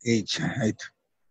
এই তো।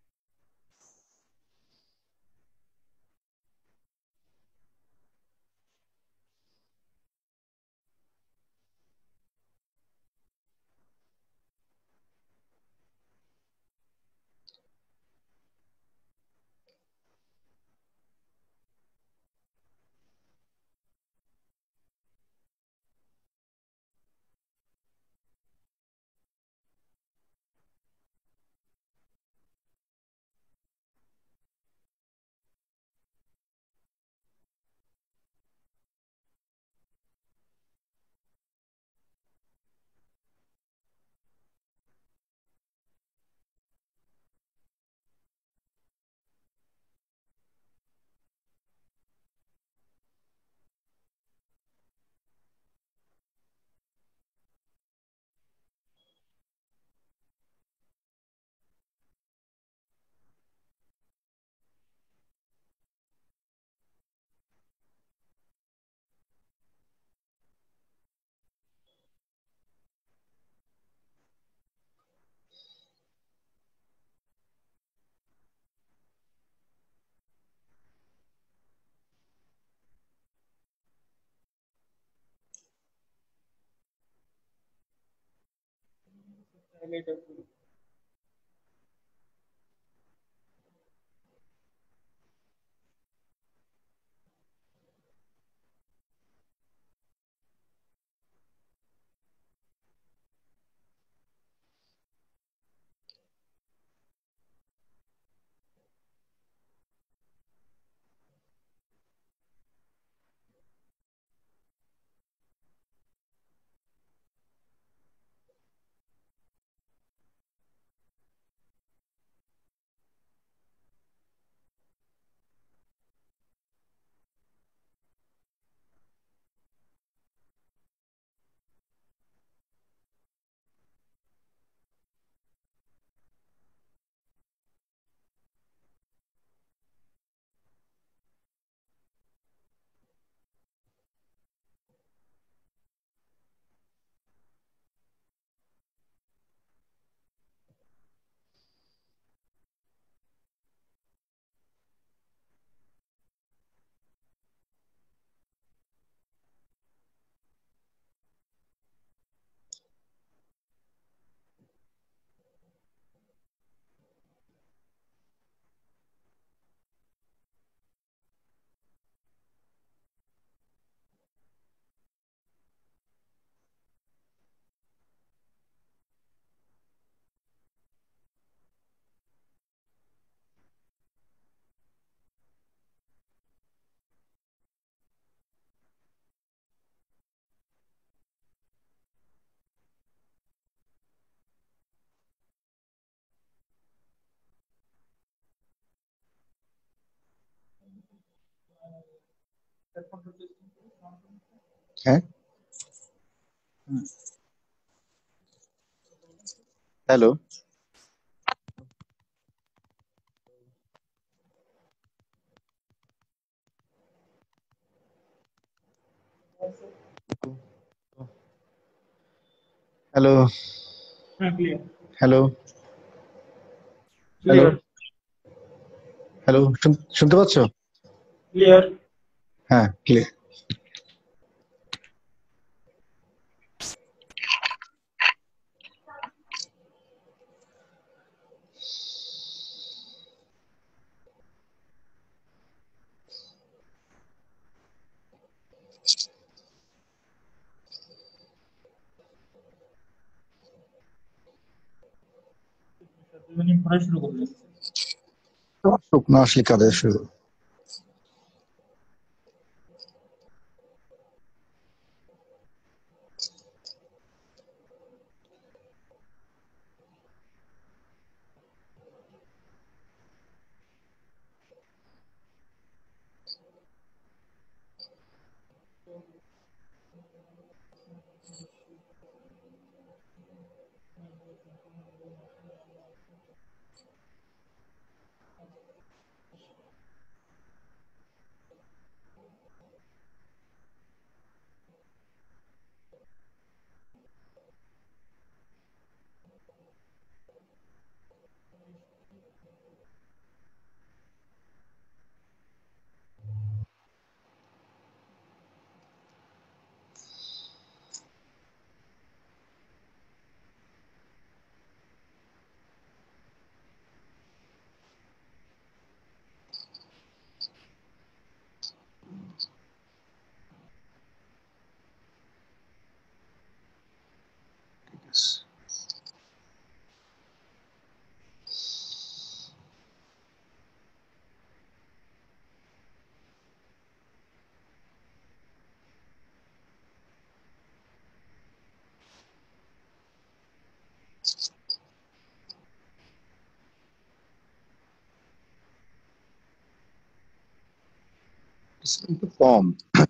হ্যাঁ, hello. Hello, hello, hello, clear. Hello, শুনতে পাচ্ছ? ক্লিয়ার। হ্যাঁ, ক্লিয়ার। পড়া শুরু করলে শুকনো আসলে কাজের শুরু। কিন্তু কম।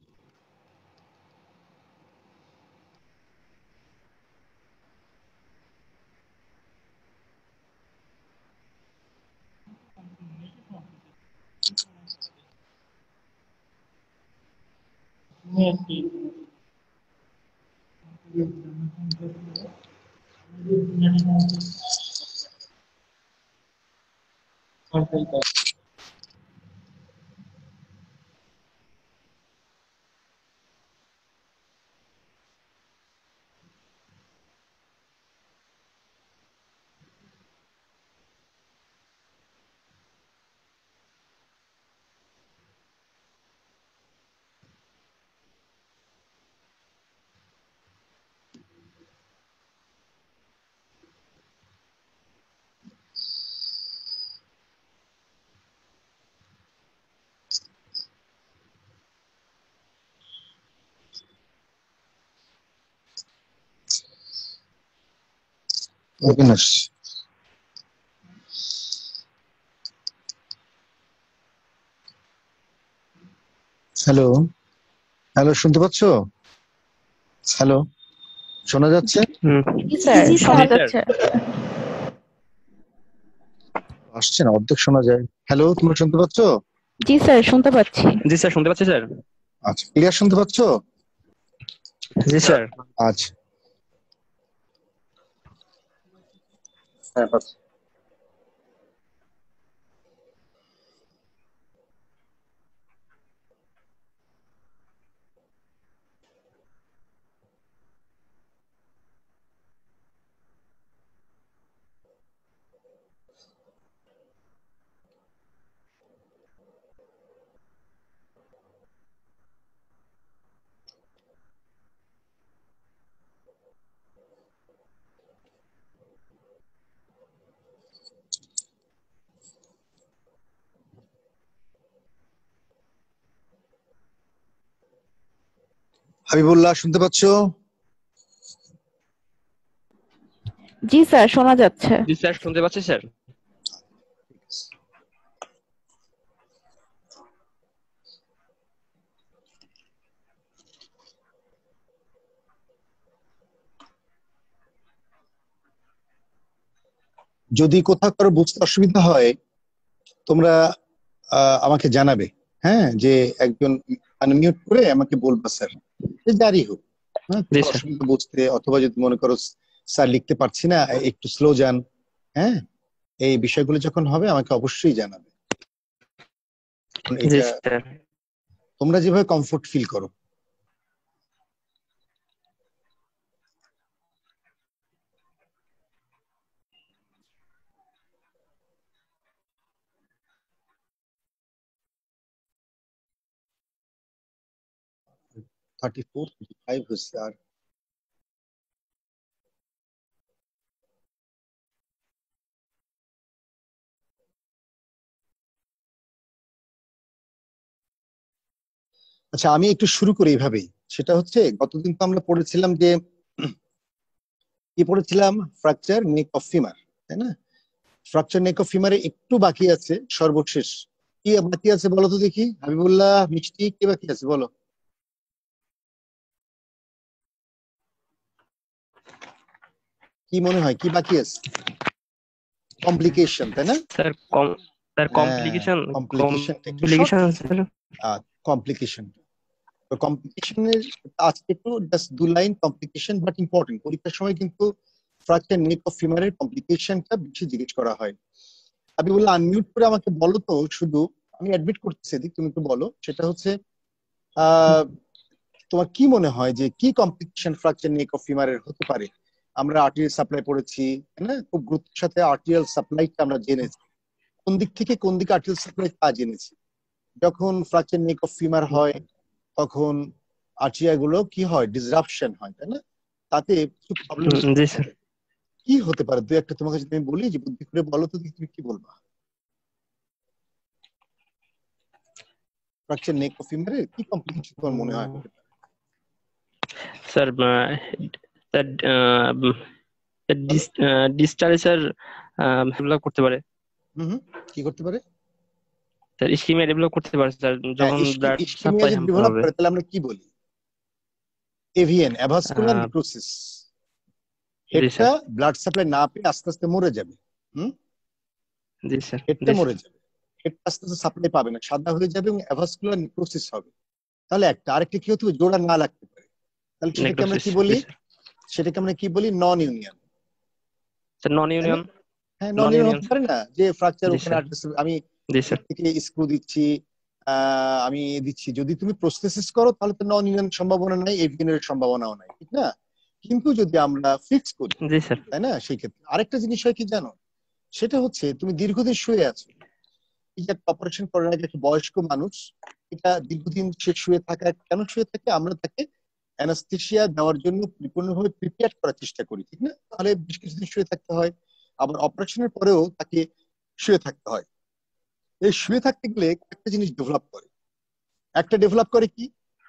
অবিনাশ, হ্যালো হ্যালো, শুনতে পাচ্ছো? হ্যালো, শোনা যাচ্ছে? জি স্যার, জি শোনা স্যার। যাচ্ছে। আসছে না, অর্ধেক শোনা যায়। হ্যালো, তুমি শুনতে পাচ্ছো? জি স্যার, শুনতে পাচ্ছি। জি স্যার, শুনতে পাচ্ছি স্যার। আচ্ছা, ক্লিয়ার শুনতে পাচ্ছো? জি স্যার। আচ্ছা, হ্যাঁ পাচ্ছি। হাবিবুল্লাহ, শুনতে পাচ্ছো? জি স্যার, শোনা যাচ্ছে। জি স্যার, শুনতে পাচ্ছি স্যার। যদি কোথাও কারো বুঝতে অসুবিধা হয়, তোমরা আমাকে জানাবে। হ্যাঁ, যে একজন আনমিউট করে আমাকে বলবা স্যার, যে যারই হোক। হ্যাঁ, জি কোথাও স্যার। অসুবিধা বুঝতে, অথবা যদি মনে করো স্যার লিখতে পারছি না, একটু স্লো যান। হ্যাঁ, এই বিষয়গুলো যখন হবে আমাকে অবশ্যই জানাবে। কারণ জি এটা স্যার। তোমরা যেভাবে কমফোর্ট ফিল করো। থার্টি 35 হচ্ছে আর। আচ্ছা, আমি একটু শুরু করি এইভাবেই। সেটা হচ্ছে, গতদিন তো আমরা পড়েছিলাম যে কি পড়েছিলাম, ফ্র্যাকচার নেক অফ ফিমার, তাই না? ফ্র্যাকচার নেক অফ ফিমারে একটু বাকি আছে, সর্বশেষ কি বাকি আছে বলো তো দেখি? হাবিবুল্লাহ, মিষ্টি, কি বাকি আছে বলো? কি মনে হয় কি বাকি আছে? কমপ্লিকেশন, তাই না? স্যার স্যার, হ্যাঁ, কমপ্লিকেশন কমপ্লিকেশনটা একটু শর্ট। Complication sir. কমপ্লিকেশন, তো কমপ্লিকেশনের আজকে একটু just 2 line complication, but important. পরীক্ষার সময় কিন্তু ফ্র্যাকচার নেক অফ ফিমারের কমপ্লিকেশনটা বেশি জিজ্ঞেস করা হয়। হাবিবুল্লাহ, আনমিউট করে আমাকে বলো তো শুধু, আমি অ্যাডমিট করতেছি এদিক, তুমি একটু বলো। সেটা হচ্ছে আহ তোমার কি মনে হয় যে কি কমপ্লিকেশন ফ্র্যাকচার নেক অফ ফিমারের হতে পারে? আমরা আর্টেরিয়াল সাপ্লাই পড়েছি, তাই না? খুব গুরুত্বের সাথে আর্টেরিয়াল সাপ্লাইটা আমরা জেনেছি, কোন দিক থেকে কোন দিকে আর্টেরিয়াল সাপ্লাই তা জেনেছি। যখন ফ্র্যাকচার নেক অফ ফিমার হয়, তখন আর্টেরিয়া গুলো কি হয়, ডিসরাপশন হয়, তাই না? তাতে কিছু প্রবলেম জি স্যার। কি হতে পারে? দুই একটা তোমাকে যদি আমি বলি, যে বুদ্ধি করে বলো তো দেখি, তুমি কি বলবা? ফ্র্যাকচার নেক অফ ফিমারের কি কমপ্লিকেশন তোমার মনে হয় হতে পারে? স্যার, স্যার, ডিসচার্জ স্যার করতে পারে। হুম হুম, কি করতে পারে? স্যার ইসকিমিয়া ডেভেলপ করতে পারে স্যার, যখন ব্লাড ইস্কিমিয়া সাপ্লাই যদি হ্যাম্পার ডেভেলপ হবে। করে তাহলে আমরা কি বলি? AVN, avascular necrosis. জি হেডটা স্যার। ব্লাড সাপ্লাই না পেয়ে আস্তে আস্তে মরে যাবে। জি স্যার। হেডটা মরে যাবে, হেডটা আস্তে আস্তে সাপ্লাই পাবে না, সাদা হয়ে যাবে এবং অ্যাভাস্কুলার নেক্রোসিস হবে। তাহলে আরেকটা কি হতে হবে, জোড়া না লাগতে পারে। তাহলে সেটাকে আমরা কি বলি? সেটাকে আমরা কি বলি? Non union. Sir non union. হ্যাঁ, নন ইউনিয়ন হতে পারে না, যে ফ্র্যাকচার ওখানে আমি জি স্যার। থেকে স্ক্রু দিচ্ছি, আমি দিচ্ছি, যদি তুমি প্রসেসিস করো তাহলে তো নন ইউনিয়ন সম্ভাবনা নাই, এভিএনের সম্ভাবনাও নাই, ঠিক না? কিন্তু যদি আমরা ফিক্স করি, জি স্যার। তাই না, সেই ক্ষেত্রে আরেকটা জিনিস হয় কি জানো, সেটা হচ্ছে তুমি দীর্ঘদিন শুয়ে আছো, এই যে একটা অপারেশন করার আগে একটা বয়স্ক মানুষ, এটা দীর্ঘদিন সে শুয়ে থাকা, কেন শুয়ে থাকে? আমরা তাকে অ্যানাস্থেসিয়া দেওয়ার জন্য পরিপূর্ণভাবে প্রিপেয়ার করার চেষ্টা করি, ঠিক না? তাহলে বেশ কিছুদিন শুয়ে থাকতে হয়, আবার অপারেশনের পরেও তাকে শুয়ে থাকতে হয়। এই শুয়ে থাকতে গেলে একটা জিনিস ডেভেলপ করে, একটা ডেভেলপ করে কি,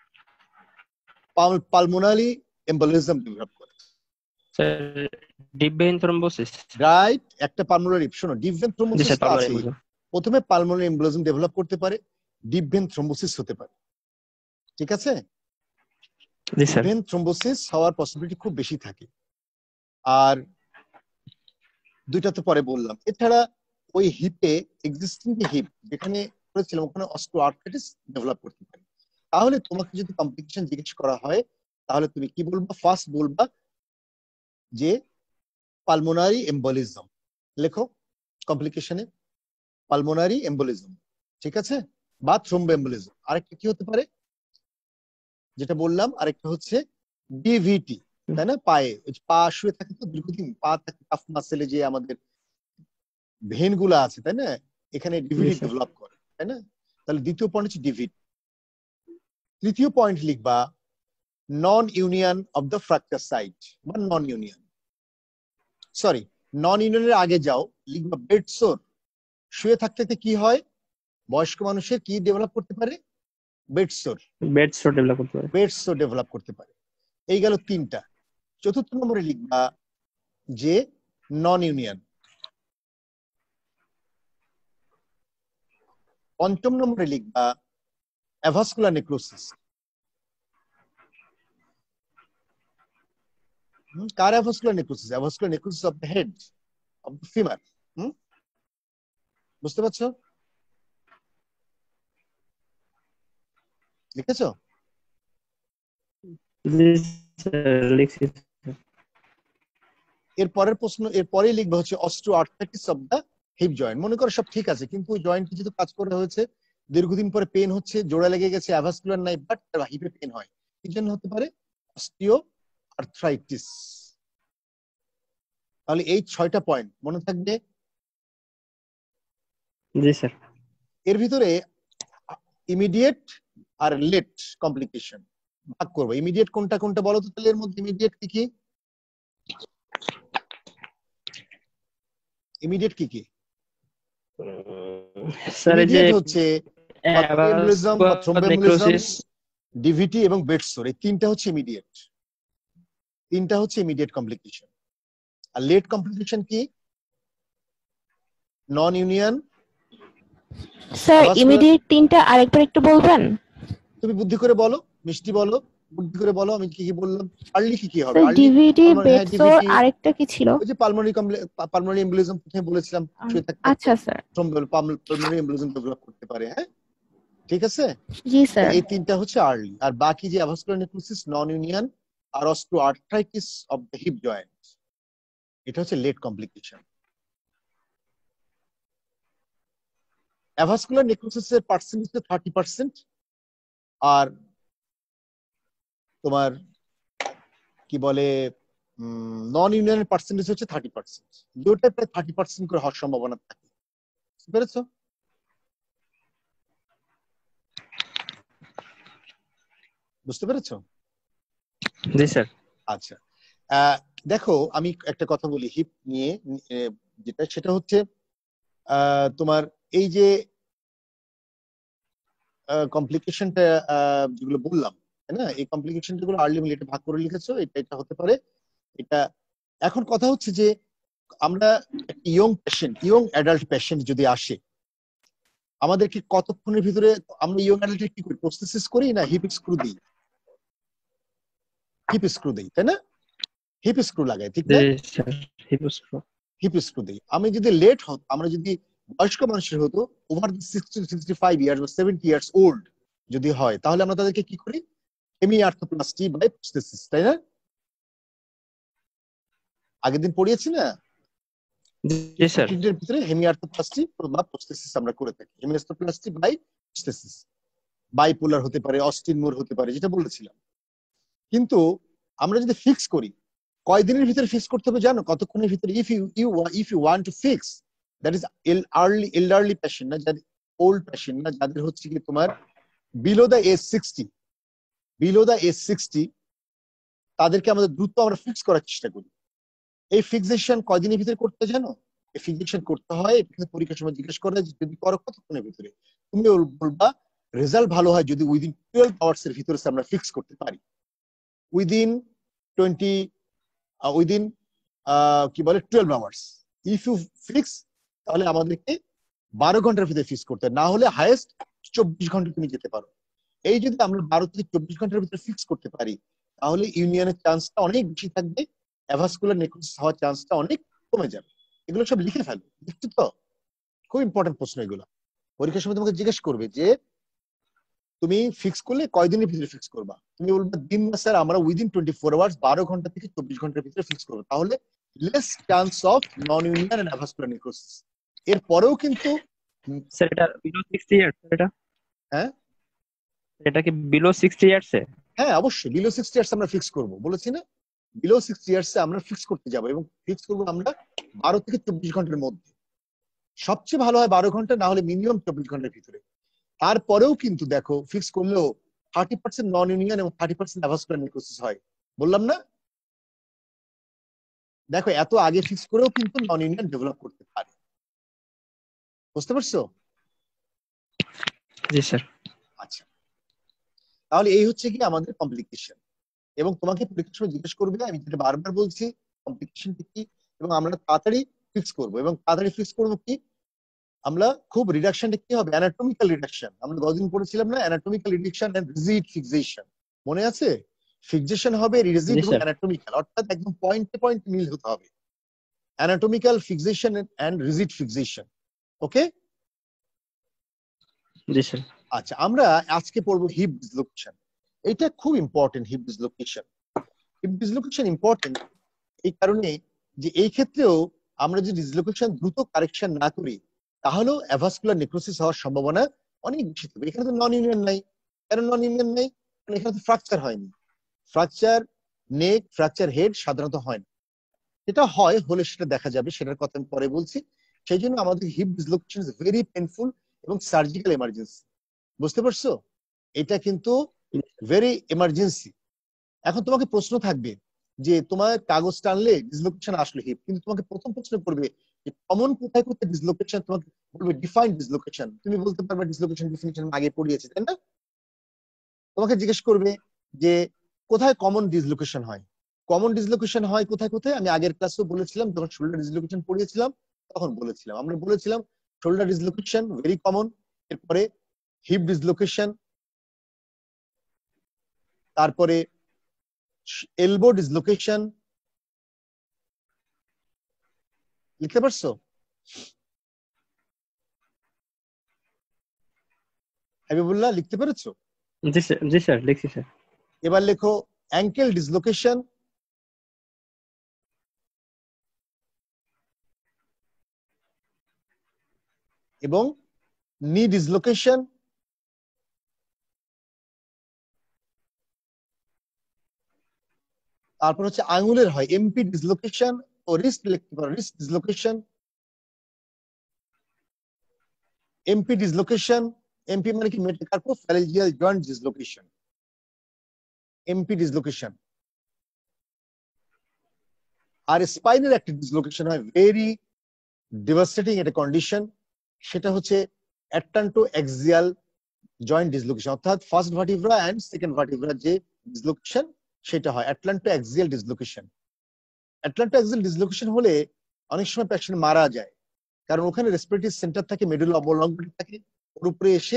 পালমোনারি এম্বোলিজম ডেভেলপ করে। Sir deep vein thrombosis. Right, একটা পালমোনারি, শোনো, ডিপ ভেন জি থ্রম্বোসিস স্যার, তো পালমোনারি আছেই। এম্বোলিজম। প্রথমে পালমোনারি এম্বোলিজম ডেভেলপ করতে পারে, ডিপ ভেন থ্রম্বোসিস হতে পারে, ঠিক আছে? জি ডিপ স্যার। ভেন থ্রম্বোসিস হওয়ার পসিবিলিটি খুব বেশি থাকে। আর দুইটা তো পরে বললাম। এছাড়া ওই হিপে, এক্সিস্টিং যে হিপ যেখানে করেছিলাম, ওখানে অস্টিওআর্থ্রাইটিস ডেভেলপ করতে পারে। তাহলে তোমাকে যদি কমপ্লিকেশন জিজ্ঞেস করা হয়, তাহলে তুমি কি বলবা? ফার্স্ট বলবা যে পালমোনারি এম্বোলিজম। লেখো কমপ্লিকেশনে পালমোনারি এম্বোলিজম, ঠিক আছে? বা থ্রোম্বো এম্বোলিজম। আরেকটা কি হতে পারে যেটা বললাম, আরেকটা হচ্ছে ডিভিটি, তাই না? পায়ে, পা শুয়ে থাকে তো দীর্ঘদিন, পা থাকে কাফ মাসেলে যে আমাদের ভেন গুলো আছে, তাই না? এখানে ডিভিটি ডেভেলপ করে, তাই না? তাহলে দ্বিতীয় পয়েন্ট হচ্ছে ডিভিটি। তৃতীয় পয়েন্ট লিখবা non union of the fracture site, বা নন ইউনিয়ন, সরি, নন ইউনিয়নের আগে যাও, লিখবা বেড সোর। শুয়ে থাকতে কি হয় বয়স্ক মানুষের, কি ডেভেলপ করতে পারে? Bed sore. Bed sore develop করতে পারে। বেড সোর ডেভেলপ করতে পারে। এই গেল তিনটা। চতুর্থ নম্বরে লিখবা যে নন ইউনিয়ন। পঞ্চম নম্বরে লিখবা অ্যাভাস্কুলার নেক্রোসিস। কার avascular necrosis? Avascular necrosis of the head, of the femur. বুঝতে পারছো? লিখেছো? জি স্যার, লিখছি। এর পরের প্রশ্ন, এর পরেই লিখবা হচ্ছে osteoarthritis of the hip joint. মনে করো সব ঠিক আছে, কিন্তু ওই জয়েন্টে যেহেতু কাজ করা হয়েছে, দীর্ঘদিন পরে পেন হচ্ছে, জোড়া লেগে গেছে, অ্যাভাস্কুলার নাই, বাট হিপে পেন হয়, কি জন্য হতে পারে? অস্টিওআর্থ্রাইটিস। তাহলে এই 6টা পয়েন্ট মনে থাকবে। জি স্যার। এর ভিতরে ইমিডিয়েট আর লেট কমপ্লিকেশন ভাগ করবো। ইমিডিয়েট কোনটা কোনটা বলো তো? তাহলে এর মধ্যে ইমিডিয়েট কি কি? ইমিডিয়েট কি কি? স্যার এই যে ইমিডিয়েট হচ্ছে পালমোনারি এম্বোলিজম বা থ্রোম্বো এম্বোলিজম, নেক্রোসিস। ডিভিটি এবং বেডসোর। এই তিনটা হচ্ছে ইমিডিয়েট, তিনটা হচ্ছে ইমিডিয়েট কমপ্লিকেশন। আর লেট কমপ্লিকেশন কি? Non union. স্যার ইমিডিয়েট তিনটা আরেকবার একটু বলবেন? তুমি বুদ্ধি করে বলো, মিষ্টি বলো, বুদ্ধি করে বলো আমি কি কি বললাম। আর্লি কি কি হবে? স্যার আর্লি ডিভিডি, হ্যাঁ, বেডসোর, ডিভিটি, আরেকটা কি ছিল? ওই যে পালমোনারি এম্বোলিজম প্রথমে বলেছিলাম, শুয়ে থাকতে আচ্ছা স্যার। পালমোনারি এম্বোলিজম ডেভেলপ করতে পারে। হ্যাঁ, ঠিক আছে। জি স্যার। এই তিনটা হচ্ছে আর্লি। আর বাকি যে অ্যাভাস্কুলার নেক্রোসিস, নন ইউনিয়ন আর osteoarthritis of the hip joint, এটা হচ্ছে লেট কমপ্লিকেশন। অ্যাভাস্কুলার নেক্রোসিসের পার্সেন্টেজ 30%, আর তোমার কি বলে নন ইউনিয়নের পার্সেন্টেজ হচ্ছে 30%। দুটোটাই প্রায় 30% করে হওয়ার সম্ভাবনা থাকে। বুঝতে পেরেছো? বুঝতে পেরেছো? জি স্যার। আচ্ছা, দেখো আমি একটা কথা বলি হিপ নিয়ে, যেটা সেটা হচ্ছে তোমার এই যে কমপ্লিকেশনটা যেগুলো বললাম, তাই না, এই কমপ্লিকেশন গুলো আর্লি এবং লেটে ভাগ করে লিখেছো, এটা এটা হতে পারে এটা। এখন কথা হচ্ছে যে আমরা young patient, young adult patient যদি আসে, আমাদেরকে কতক্ষণের ভিতরে আমরা ইয়ং অ্যাডাল্টে কি করি, প্রস্থেসিস করি না হিপ স্ক্রু দিই? হিপ স্ক্রু দিই, তাই না? হিপ স্ক্রু লাগাই, ঠিক জি না? স্যার হিপোস্ক্রু হিপ স্ক্রু দিই। আমি যদি লেট হতো, আমরা যদি বয়স্ক মানুষের হতো, ওভার 60 to 65 ইয়ার্স বা 70 ইয়ার্স ওল্ড যদি হয়, তাহলে আমরা তাদেরকে কি করি, হেমিআর্থ্রোপ্লাস্টি বাই প্রস্থেসিস, তাই না? আগের দিন পড়িয়েছি না, জি স্যার ট্রিটমেন্টের ভিতরে হেমিআর্থ্রোপ্লাস্টি বা প্রস্থেসিস আমরা করে থাকি। হেমিআর্থ্রোপ্লাস্টি বাই প্রস্থেসিস, বাইপোলার হতে পারে, অস্টিন মুর হতে পারে, যেটা বলেছিলাম। কিন্তু আমরা যদি ফিক্স করি, কয়দিনের ভিতরে ফিক্স করতে হবে জানো? কতক্ষণের ভিতরে? If you want to fix, that is elderly patient না, যাদের ওল্ড পেশেন্ট না, যাদের হচ্ছে কি তোমার below the age 60, below the age 60, তাদেরকে আমাদের দ্রুত আমরা ফিক্স করার চেষ্টা করি। এই ফিক্সেশন কয়দিনের ভিতরে করতে জানো? এই ফিক্সেশন করতে হয়, এটা পরীক্ষার সময় জিজ্ঞেস করে যে যদি করো কতক্ষণের ভিতরে, তুমি বলবা রেজাল্ট ভালো হয় যদি উইদিন 12 আওয়ার্স এর ভিতরে আমরা ফিক্স করতে পারি। উইদিন 20 উইদিন কি বলে 12 আওয়ার্স। ইফ ইউ ফিক্স, তাহলে আমাদেরকে 12 ঘন্টার ভিতরে ফিক্স করতে হয়, না হলে হাইয়েস্ট 24 ঘন্টা তুমি যেতে পারো। এই যদি আমরা 12 থেকে 24 ঘন্টার ভিতরে ফিক্স করতে পারি, তাহলে ইউনিয়নের চান্সটা অনেক বেশি থাকবে, অ্যাভাস্কুলার নেক্রোসিস হওয়ার চান্সটা অনেক কমে যাবে। এগুলো সব লিখে ফেলো, লিখছো তো? খুব ইম্পর্টেন্ট প্রশ্ন এগুলো। পরীক্ষার সময় তোমাকে জিজ্ঞেস করবে যে তুমি ফিক্স করলে কয়দিনের ভিতরে ফিক্স করবা, তুমি বলবে দিন না স্যার, আমরা উইদিন 24 আওয়ার্স, 12 ঘন্টা থেকে 24 ঘন্টার ভিতরে ফিক্স করবো, তাহলে less chance of non union and avascular necrosis. এরপরেও কিন্তু স্যার এটা বিলো 60 ইয়ার্স এটা? হ্যাঁ এটা কি বিলো 60 ইয়ার্স এ? হ্যাঁ অবশ্যই বিলো 60 ইয়ার্স আমরা ফিক্স করবো, বলেছি না? বিলো 60 ইয়ার্স আমরা ফিক্স করতে যাবো, এবং ফিক্স করবো আমরা 12 থেকে 24 ঘন্টার মধ্যে। সবচেয়ে ভালো হয় 12 ঘন্টা, না হলে মিনিমাম 24 ঘন্টার ভিতরে। তারপরেও কিন্তু দেখো ফিক্স করলেও 30% নন ইউনিয়ন এবং 30% অ্যাভাস্কুলার নেক্রোসিস হয়, বললাম না? দেখো এত আগে ফিক্স করেও কিন্তু নন ইউনিয়ন ডেভেলপ করতে পারে, বুঝতে পারছো? জি স্যার আচ্ছা, তাহলে এই হচ্ছে কি আমাদের কমপ্লিকেশন। এবং তোমাকে পরীক্ষার সময় জিজ্ঞেস করবে, আমি যেটা বারবার বলছি, কমপ্লিকেশন কি, এবং আমরা তাড়াতাড়ি ফিক্স করবো। এবং তাড়াতাড়ি ফিক্স করবো কি, আমরা খুব রিডাকশনটা কি হবে, অ্যানাটমিক্যাল রিডাকশন। আমরা গতদিন পড়েছিলাম না, anatomical reduction and rigid fixation, মনে আছে? ফিক্সেশন হবে রিজিড জি এবং স্যার অ্যানাটমিক্যাল, অর্থাৎ একদম পয়েন্টে পয়েন্ট মিল হতে হবে। Anatomical fixation and rigid fixation, okay? জি স্যার আচ্ছা, আমরা আজকে পড়বো হিপ ডিসলোকেশন। এটা খুব important. Hip dislocation, hip dislocation important এই কারণে যে এই ক্ষেত্রেও আমরা যদি ডিসলোকেশন দ্রুত কারেকশন না করি, তাহলেও অ্যাভাস্কুলার নেক্রোসিস হওয়ার সম্ভাবনা অনেক বেশি থাকবে। এখানে তো নন ইউনিয়ন নাই। কেন নন ইউনিয়ন নাই? কারণ এখানে তো ফ্র্যাকচার হয়নি। ফ্র্যাকচার নেক, ফ্র্যাকচার হেড সাধারণত হয় না। এটা হয়, হলে সেটা দেখা যাবে, সেটার কথা আমি পরে বলছি। সেই জন্য আমাদের hip dislocation is very painful এবং সার্জিক্যাল এমার্জেন্সি, বুঝতে পারছো? এটা কিন্তু ভেরি এমার্জেন্সি। এখন তোমাকে প্রশ্ন থাকবে যে তোমার কাগজ টানলে ডিসলোকেশন আসলো হিপ, কিন্তু তোমাকে প্রথম প্রশ্ন করবে যে কমন কোথায় কোথায় ডিসলোকেশন, তোমাকে বলবে ডিফাইন ডিসলোকেশন। তুমি বলতে পারবে ডিসলোকেশন ডেফিনিশন আগে পড়িয়েছি, তাই না? তোমাকে জিজ্ঞেস করবে যে কোথায় কমন ডিসলোকেশন হয়। কমন ডিসলোকেশন হয় কোথায় কোথায়? আমি আগের ক্লাসেও বলেছিলাম, যখন শোল্ডার ডিসলোকেশন পড়িয়েছিলাম তখন বলেছিলাম। আমরা বলেছিলাম শোল্ডার ডিসলোকেশন ভেরি কমন, এরপরে হিপ ডিসলোকেশন, তারপরে এলবো ডিসলোকেশন। লিখতে পারছো? হাবিবুল্লাহ, লিখতে পেরেছো? জি স্যার লিখছি স্যার। এবার লেখো অ্যাঙ্কেল ডিসলোকেশন, এবং নি ডিসলোকেশন, তারপর হচ্ছে আঙুলের হয় এমপি ডিসলোকেশন, ও রিস্ট লিখতে পারো wrist dislocation, MP dislocation. MP মানে কি? Metacarpophalangeal joint dislocation, MP dislocation. আর স্পাইনের একটা ডিসলোকেশন হয়, ভেরি ডিভাস্টেটিং একটা কন্ডিশন, সেটা হচ্ছে অ্যাট্যান্টো এক্সিয়াল জয়েন্ট ডিসলোকেশন, অর্থাৎ first vertebra and second vertebra যে ডিসলোকেশন, সেটা হয় atlanto axial dislocation. Atlanto axial dislocation হলে অনেক সময় পেশেন্ট মারা যায়, কারণ ওখানে রেসপিরেটরি সেন্টার থাকে, মেডুলা অবলঙ্গ থাকে, ওর উপরে এসে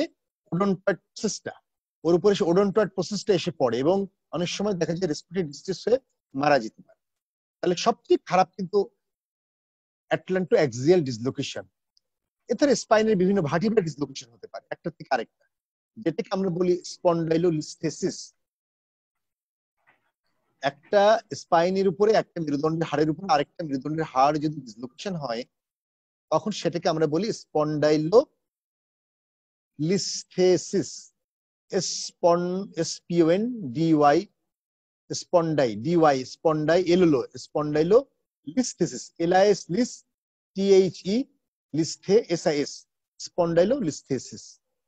ওডোনটয়েড প্রসেসটা এসে পড়ে এবং অনেক সময় দেখা যায় রেসপিরেটরি ডিস্ট্রেস হয়ে মারা যেতে পারে। তাহলে সবচেয়ে খারাপ কিন্তু অ্যাটলান্টো অ্যাক্সিয়াল ডিসলোকেশন। এছাড়া স্পাইনের বিভিন্ন ভার্টিব্রাল ডিসলোকেশন হতে পারে একটা থেকে আরেকটা, যেটাকে আমরা বলি স্পন্ডাইলোলিস্থেসিস। একটা স্পাইনের উপরে একটা মেরুদণ্ডের হাড়ের উপরে আরেকটা মেরুদণ্ডের হাড় যদি ডিসলোকেশন হয় তখন সেটাকে আমরা বলি স্পন্ডাইলোলিস্থেসিস। SPONDY স্পন্ডাইলোলিস্থেসিস, LIS লিস THE লিস্থে SIS স্পন্ডাইলোলিস্থেসিস।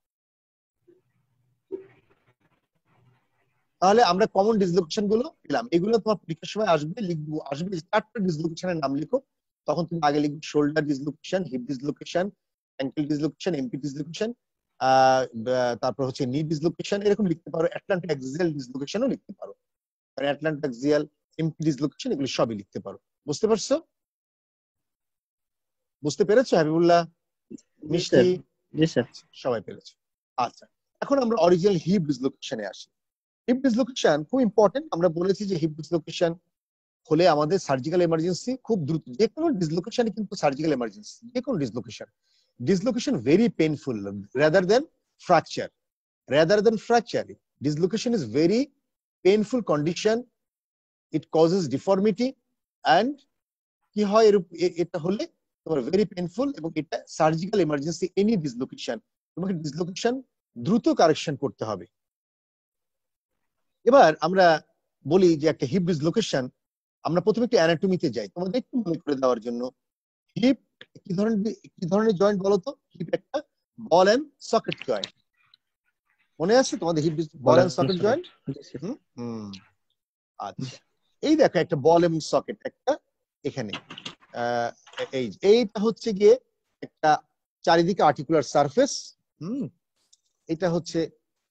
তাহলে আমরা কমন ডিসলোকেশন গুলো পেলাম, এগুলো তোমার পরীক্ষার সময় আসবে, লিখবো আসবে 4টা ডিসলোকেশনের নাম লিখো, তখন তুমি আগে লিখবে shoulder dislocation, hip dislocation, ankle dislocation, MP dislocation, তারপর হচ্ছে নি ডিসলোকেশন, এরকম লিখতে পারো। অ্যাটলান্টো অ্যাক্সিয়াল ডিসলোকেশনও লিখতে পারো, কারণ অ্যাটলান্টো অ্যাক্সিয়াল, এমপি ডিসলোকেশন এগুলো সবই লিখতে পারো। বুঝতে পারছো? বুঝতে পেরেছো হাবিবুল্লাহ, মিষ্টি? জি স্যার। সবাই পেরেছো। আচ্ছা, এখন আমরা অরিজিনাল হিপ ডিসলোকেশনে আসি। হিপ ডিসলোকেশন খুব ইম্পর্টেন্ট। আমরা বলেছি যে হিপ ডিসলোকেশন হলে আমাদের সার্জিক্যাল এমার্জেন্সি খুব দ্রুত, যে কোনো ডিসলোকেশনই কিন্তু সার্জিক্যাল এমার্জেন্সি, যে কোনো dislocation very painful rather than fracture. Dislocation is very painful condition. It causes deformity and কি হয় এটা হলে তোমার ভেরি পেইনফুল, এবং এটা সার্জিক্যাল এমার্জেন্সি। এনি ডিসলোকেশন, তোমাকে ডিসলোকেশন দ্রুত কারেকশন করতে হবে। এবার আমরা বলি যে একটা হিপ ডিসলোকেশন, আমরা প্রথমে একটু অ্যানাটমিতে যাই তোমাদের একটু মনে করে দেওয়ার জন্য। হিপ কি ধরনের জয়েন্ট বলো তো? হিপ একটা বল এন্ড সকেট জয়েন্ট। মনে আছে তোমাদের hip ball and socket joint? আচ্ছা, এই দেখো একটা বল এবং সকেট একটা এখানে, এইটা হচ্ছে গিয়ে একটা চারিদিকে আর্টিকুলার সারফেস। এটা হচ্ছে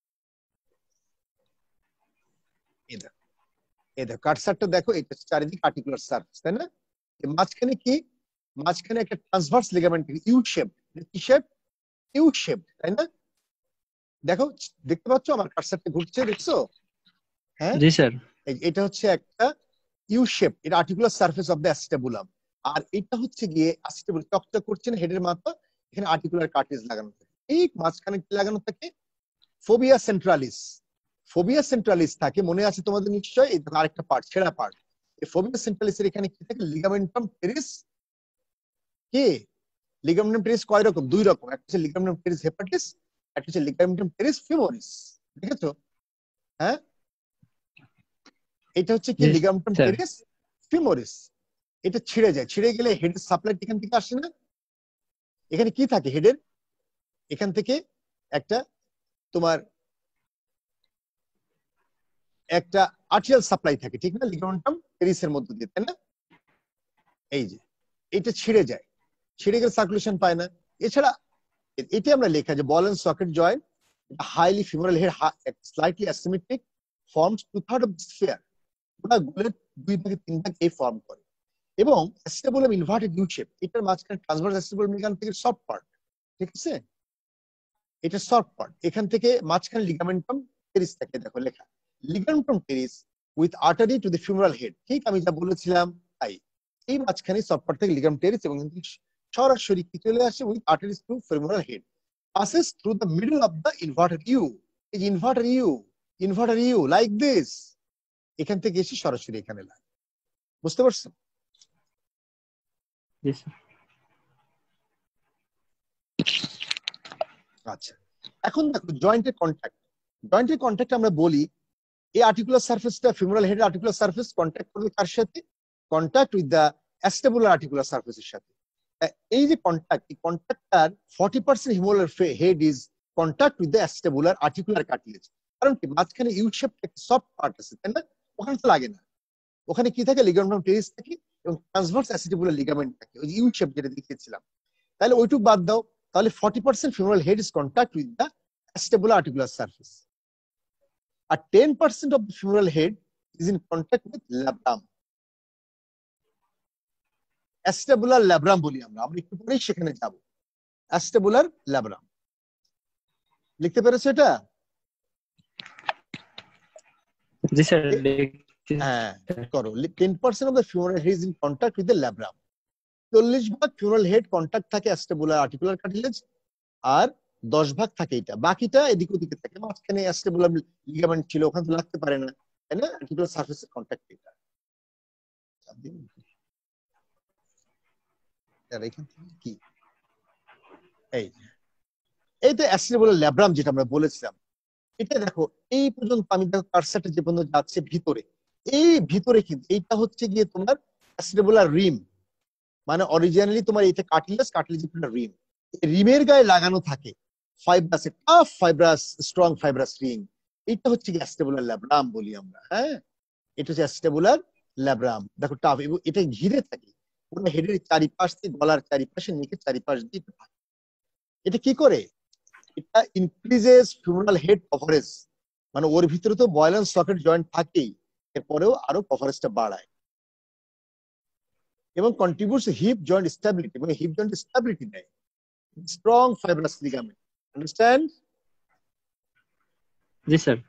কাটসারটা দেখো, এটা চারিদিকে আর্টিকুলার সারফেস, তাই না? মাঝখানে কি? মাঝখানে একটা ট্রান্সভার্স লিগামেন্ট, ইউ শেপ। কি শেপ? ইউ শেপ, তাই না? দেখো, দেখতে পাচ্ছ আমার কাটসারটা ঘুরছে, দেখছো? হ্যাঁ জি স্যার। এটা হচ্ছে একটা ইউ শেপ, এটা articular surface of the acetabulum. আর এটা হচ্ছে গিয়ে অ্যাসিটাবুল চকচক করছে না হেডের মাথা, এখানে আর্টিকুলার কার্টেজ লাগানো থাকে। ঠিক মাঝখানে কি লাগানো থাকে? ফোবিয়া সেন্ট্রালিস। ফোবিয়া সেন্ট্রালিস থাকে, মনে আছে তোমাদের নিশ্চয়ই? এই আরেকটা পার্ট, ছেঁড়া পার্ট। এই ফোবিয়া সেন্ট্রালিসের এখানে কি থাকে? Ligamentum teres. কি লিগামেন্টাম টেরিস কয় রকম? 2 রকম, একটা হচ্ছে লিগামেন্টাম টেরিস হেপাটিস, একটা হচ্ছে লিগামেন্টাম টেরিস ফিমোরিস। দেখেছো? হ্যাঁ, এটা হচ্ছে কি লিগামেন্টাম টেরিস ফিমোরিস। এটা ছিঁড়ে যায়, ছিঁড়ে গেলে হেডের সাপ্লাই এখান থেকে আসে না? এখানে কি থাকে হেডের? এখান থেকে একটা তোমার একটা আর্টিরিয়াল সাপ্লাই থাকে, ঠিক না? লিগামেন্টাম টেরিসের মধ্য দিয়ে, তাই না? এই যে এটা ছিঁড়ে যায়, ছিঁড়ে গেলে সার্কুলেশন পায় না। এছাড়া এটি আমরা লেখা যে ball and socket joint, highly femoral head, slightly asymmetric, forms 2/3 of sphere. ওটা গোলের 2 থেকে 3 ভাগ এই ফর্ম করে, এবং অ্যাসিটাবুলাম ইনভার্টেড ইউ শেপ। এটার মাঝখানে ট্রান্সভার্স অ্যাসিটাবুলাম এখান থেকে সফট পার্ট, ঠিক আছে? এটা সফট পার্ট, এখান থেকে মাঝখানে লিগামেন্টাম টেরিস থাকে, দেখো লেখা ligamentum teres with artery to the femoral head. ঠিক আমি যা বলেছিলাম তাই, এই মাঝখানে সফট পার্ট থেকে লিগামেন্টাম টেরিস, এবং সরাসরি কি চলে আসে with arteries to femoral head, passes through the middle of the inverted U. এই inverted U like this, এখান থেকে এসে সরাসরি এখানে লাগে। বুঝতে পারছো? আচ্ছা, এখন দেখো জয়েন্টের কন্ট্যাক্ট আমরা বলি এই আর্টিকুলার সারফেসটা, femoral head articular surface contact করবে কার সাথে? Contact with the acetabular articular সারফেসের সাথে। এই যে কন্ট্যাক্ট, এই কন্ট্যাক্টটার 40% femoral head is contact with the acetabular articular cartilage. কারণ কি? মাঝখানে ইউ শেপ একটা সফট পার্ট আছে, তাই না? ওখানে তো লাগে না, ওখানে কি থাকে? লিগামেন্টাম টেরিস থাকে এবং ট্রান্সভার্স অ্যাসিটাবুলার লিগামেন্ট থাকে, ওই ইউ শেপ যেটা দেখিয়েছিলাম। তাহলে ওইটুক বাদ দাও, তাহলে 40% femoral head is contact with the acetabular articular surface, আর 10% of the femoral head is in contact with labrum. Acetabular labrum বলি আমরা একটু পরেই সেখানে যাব। অ্যাসিটাবুলার ল্যাব্রাম, লিখতে পেরেছো এটা? জি স্যার লিখছি হ্যাঁ স্যার। করো। 10% of the femoral head is in contact with the labrum. 40% femoral head contact থাকে অ্যাস্টেবুলার আর্টিকুলার কার্টিলেজ, আর 10% থাকে এটা, বাকিটা এদিক ওদিকে থাকে। মাঝখানে অ্যাস্টেবুলার লিগামেন্ট ছিল, ওখানে তো লাগতে পারে না, তাই না? আর্টিকুলার সারফেসের কন্টাক্ট এটা। আর এখান থেকে কি এই এইটা অ্যাস্টেবুলার ল্যাব্রাম যেটা আমরা বলেছিলাম, এটা দেখো এই পর্যন্ত আমি দেখো কারসারটা যে পর্যন্ত যাচ্ছে ভিতরে, এই ভিতরে কিন্তু এইটা হচ্ছে গিয়ে তোমার অ্যাস্টেবুলার রিম, মানে অরিজিনালি তোমার এটা কার্টিলেজ, কার্টিলেজের একটা রিম, রিমের গায়ে লাগানো থাকে fibrous, tough fibrous, strong fibrous ring. এটা হচ্ছে কি অ্যাস্টেবুলার ল্যাব্রাম বলি আমরা। হ্যাঁ, এটা হচ্ছে অ্যাস্টেবুলার ল্যাব্রাম। দেখো টাফ, এবং এটা ঘিরে থাকে পুরো হেডের চারিপাশ দিয়ে, গলার চারিপাশে, নেকের চারিপাশ দিয়ে থাকে। এটা কি করে? এটা ইনক্রিজেস ফিউনারাল হেড কভারেজ, মানে ওর ভিতরে তো বয়েল এন্ড সকেট জয়েন্ট থাকেই, এরপরেও আরো কভারেজটা বাড়ায়, এবং কন্ট্রিবিউটস হিপ জয়েন্ট স্টেবিলিটি, মানে হিপ জয়েন্ট স্টেবিলিটি দেয়। Strong fibrous ligament, understand? জি স্যার।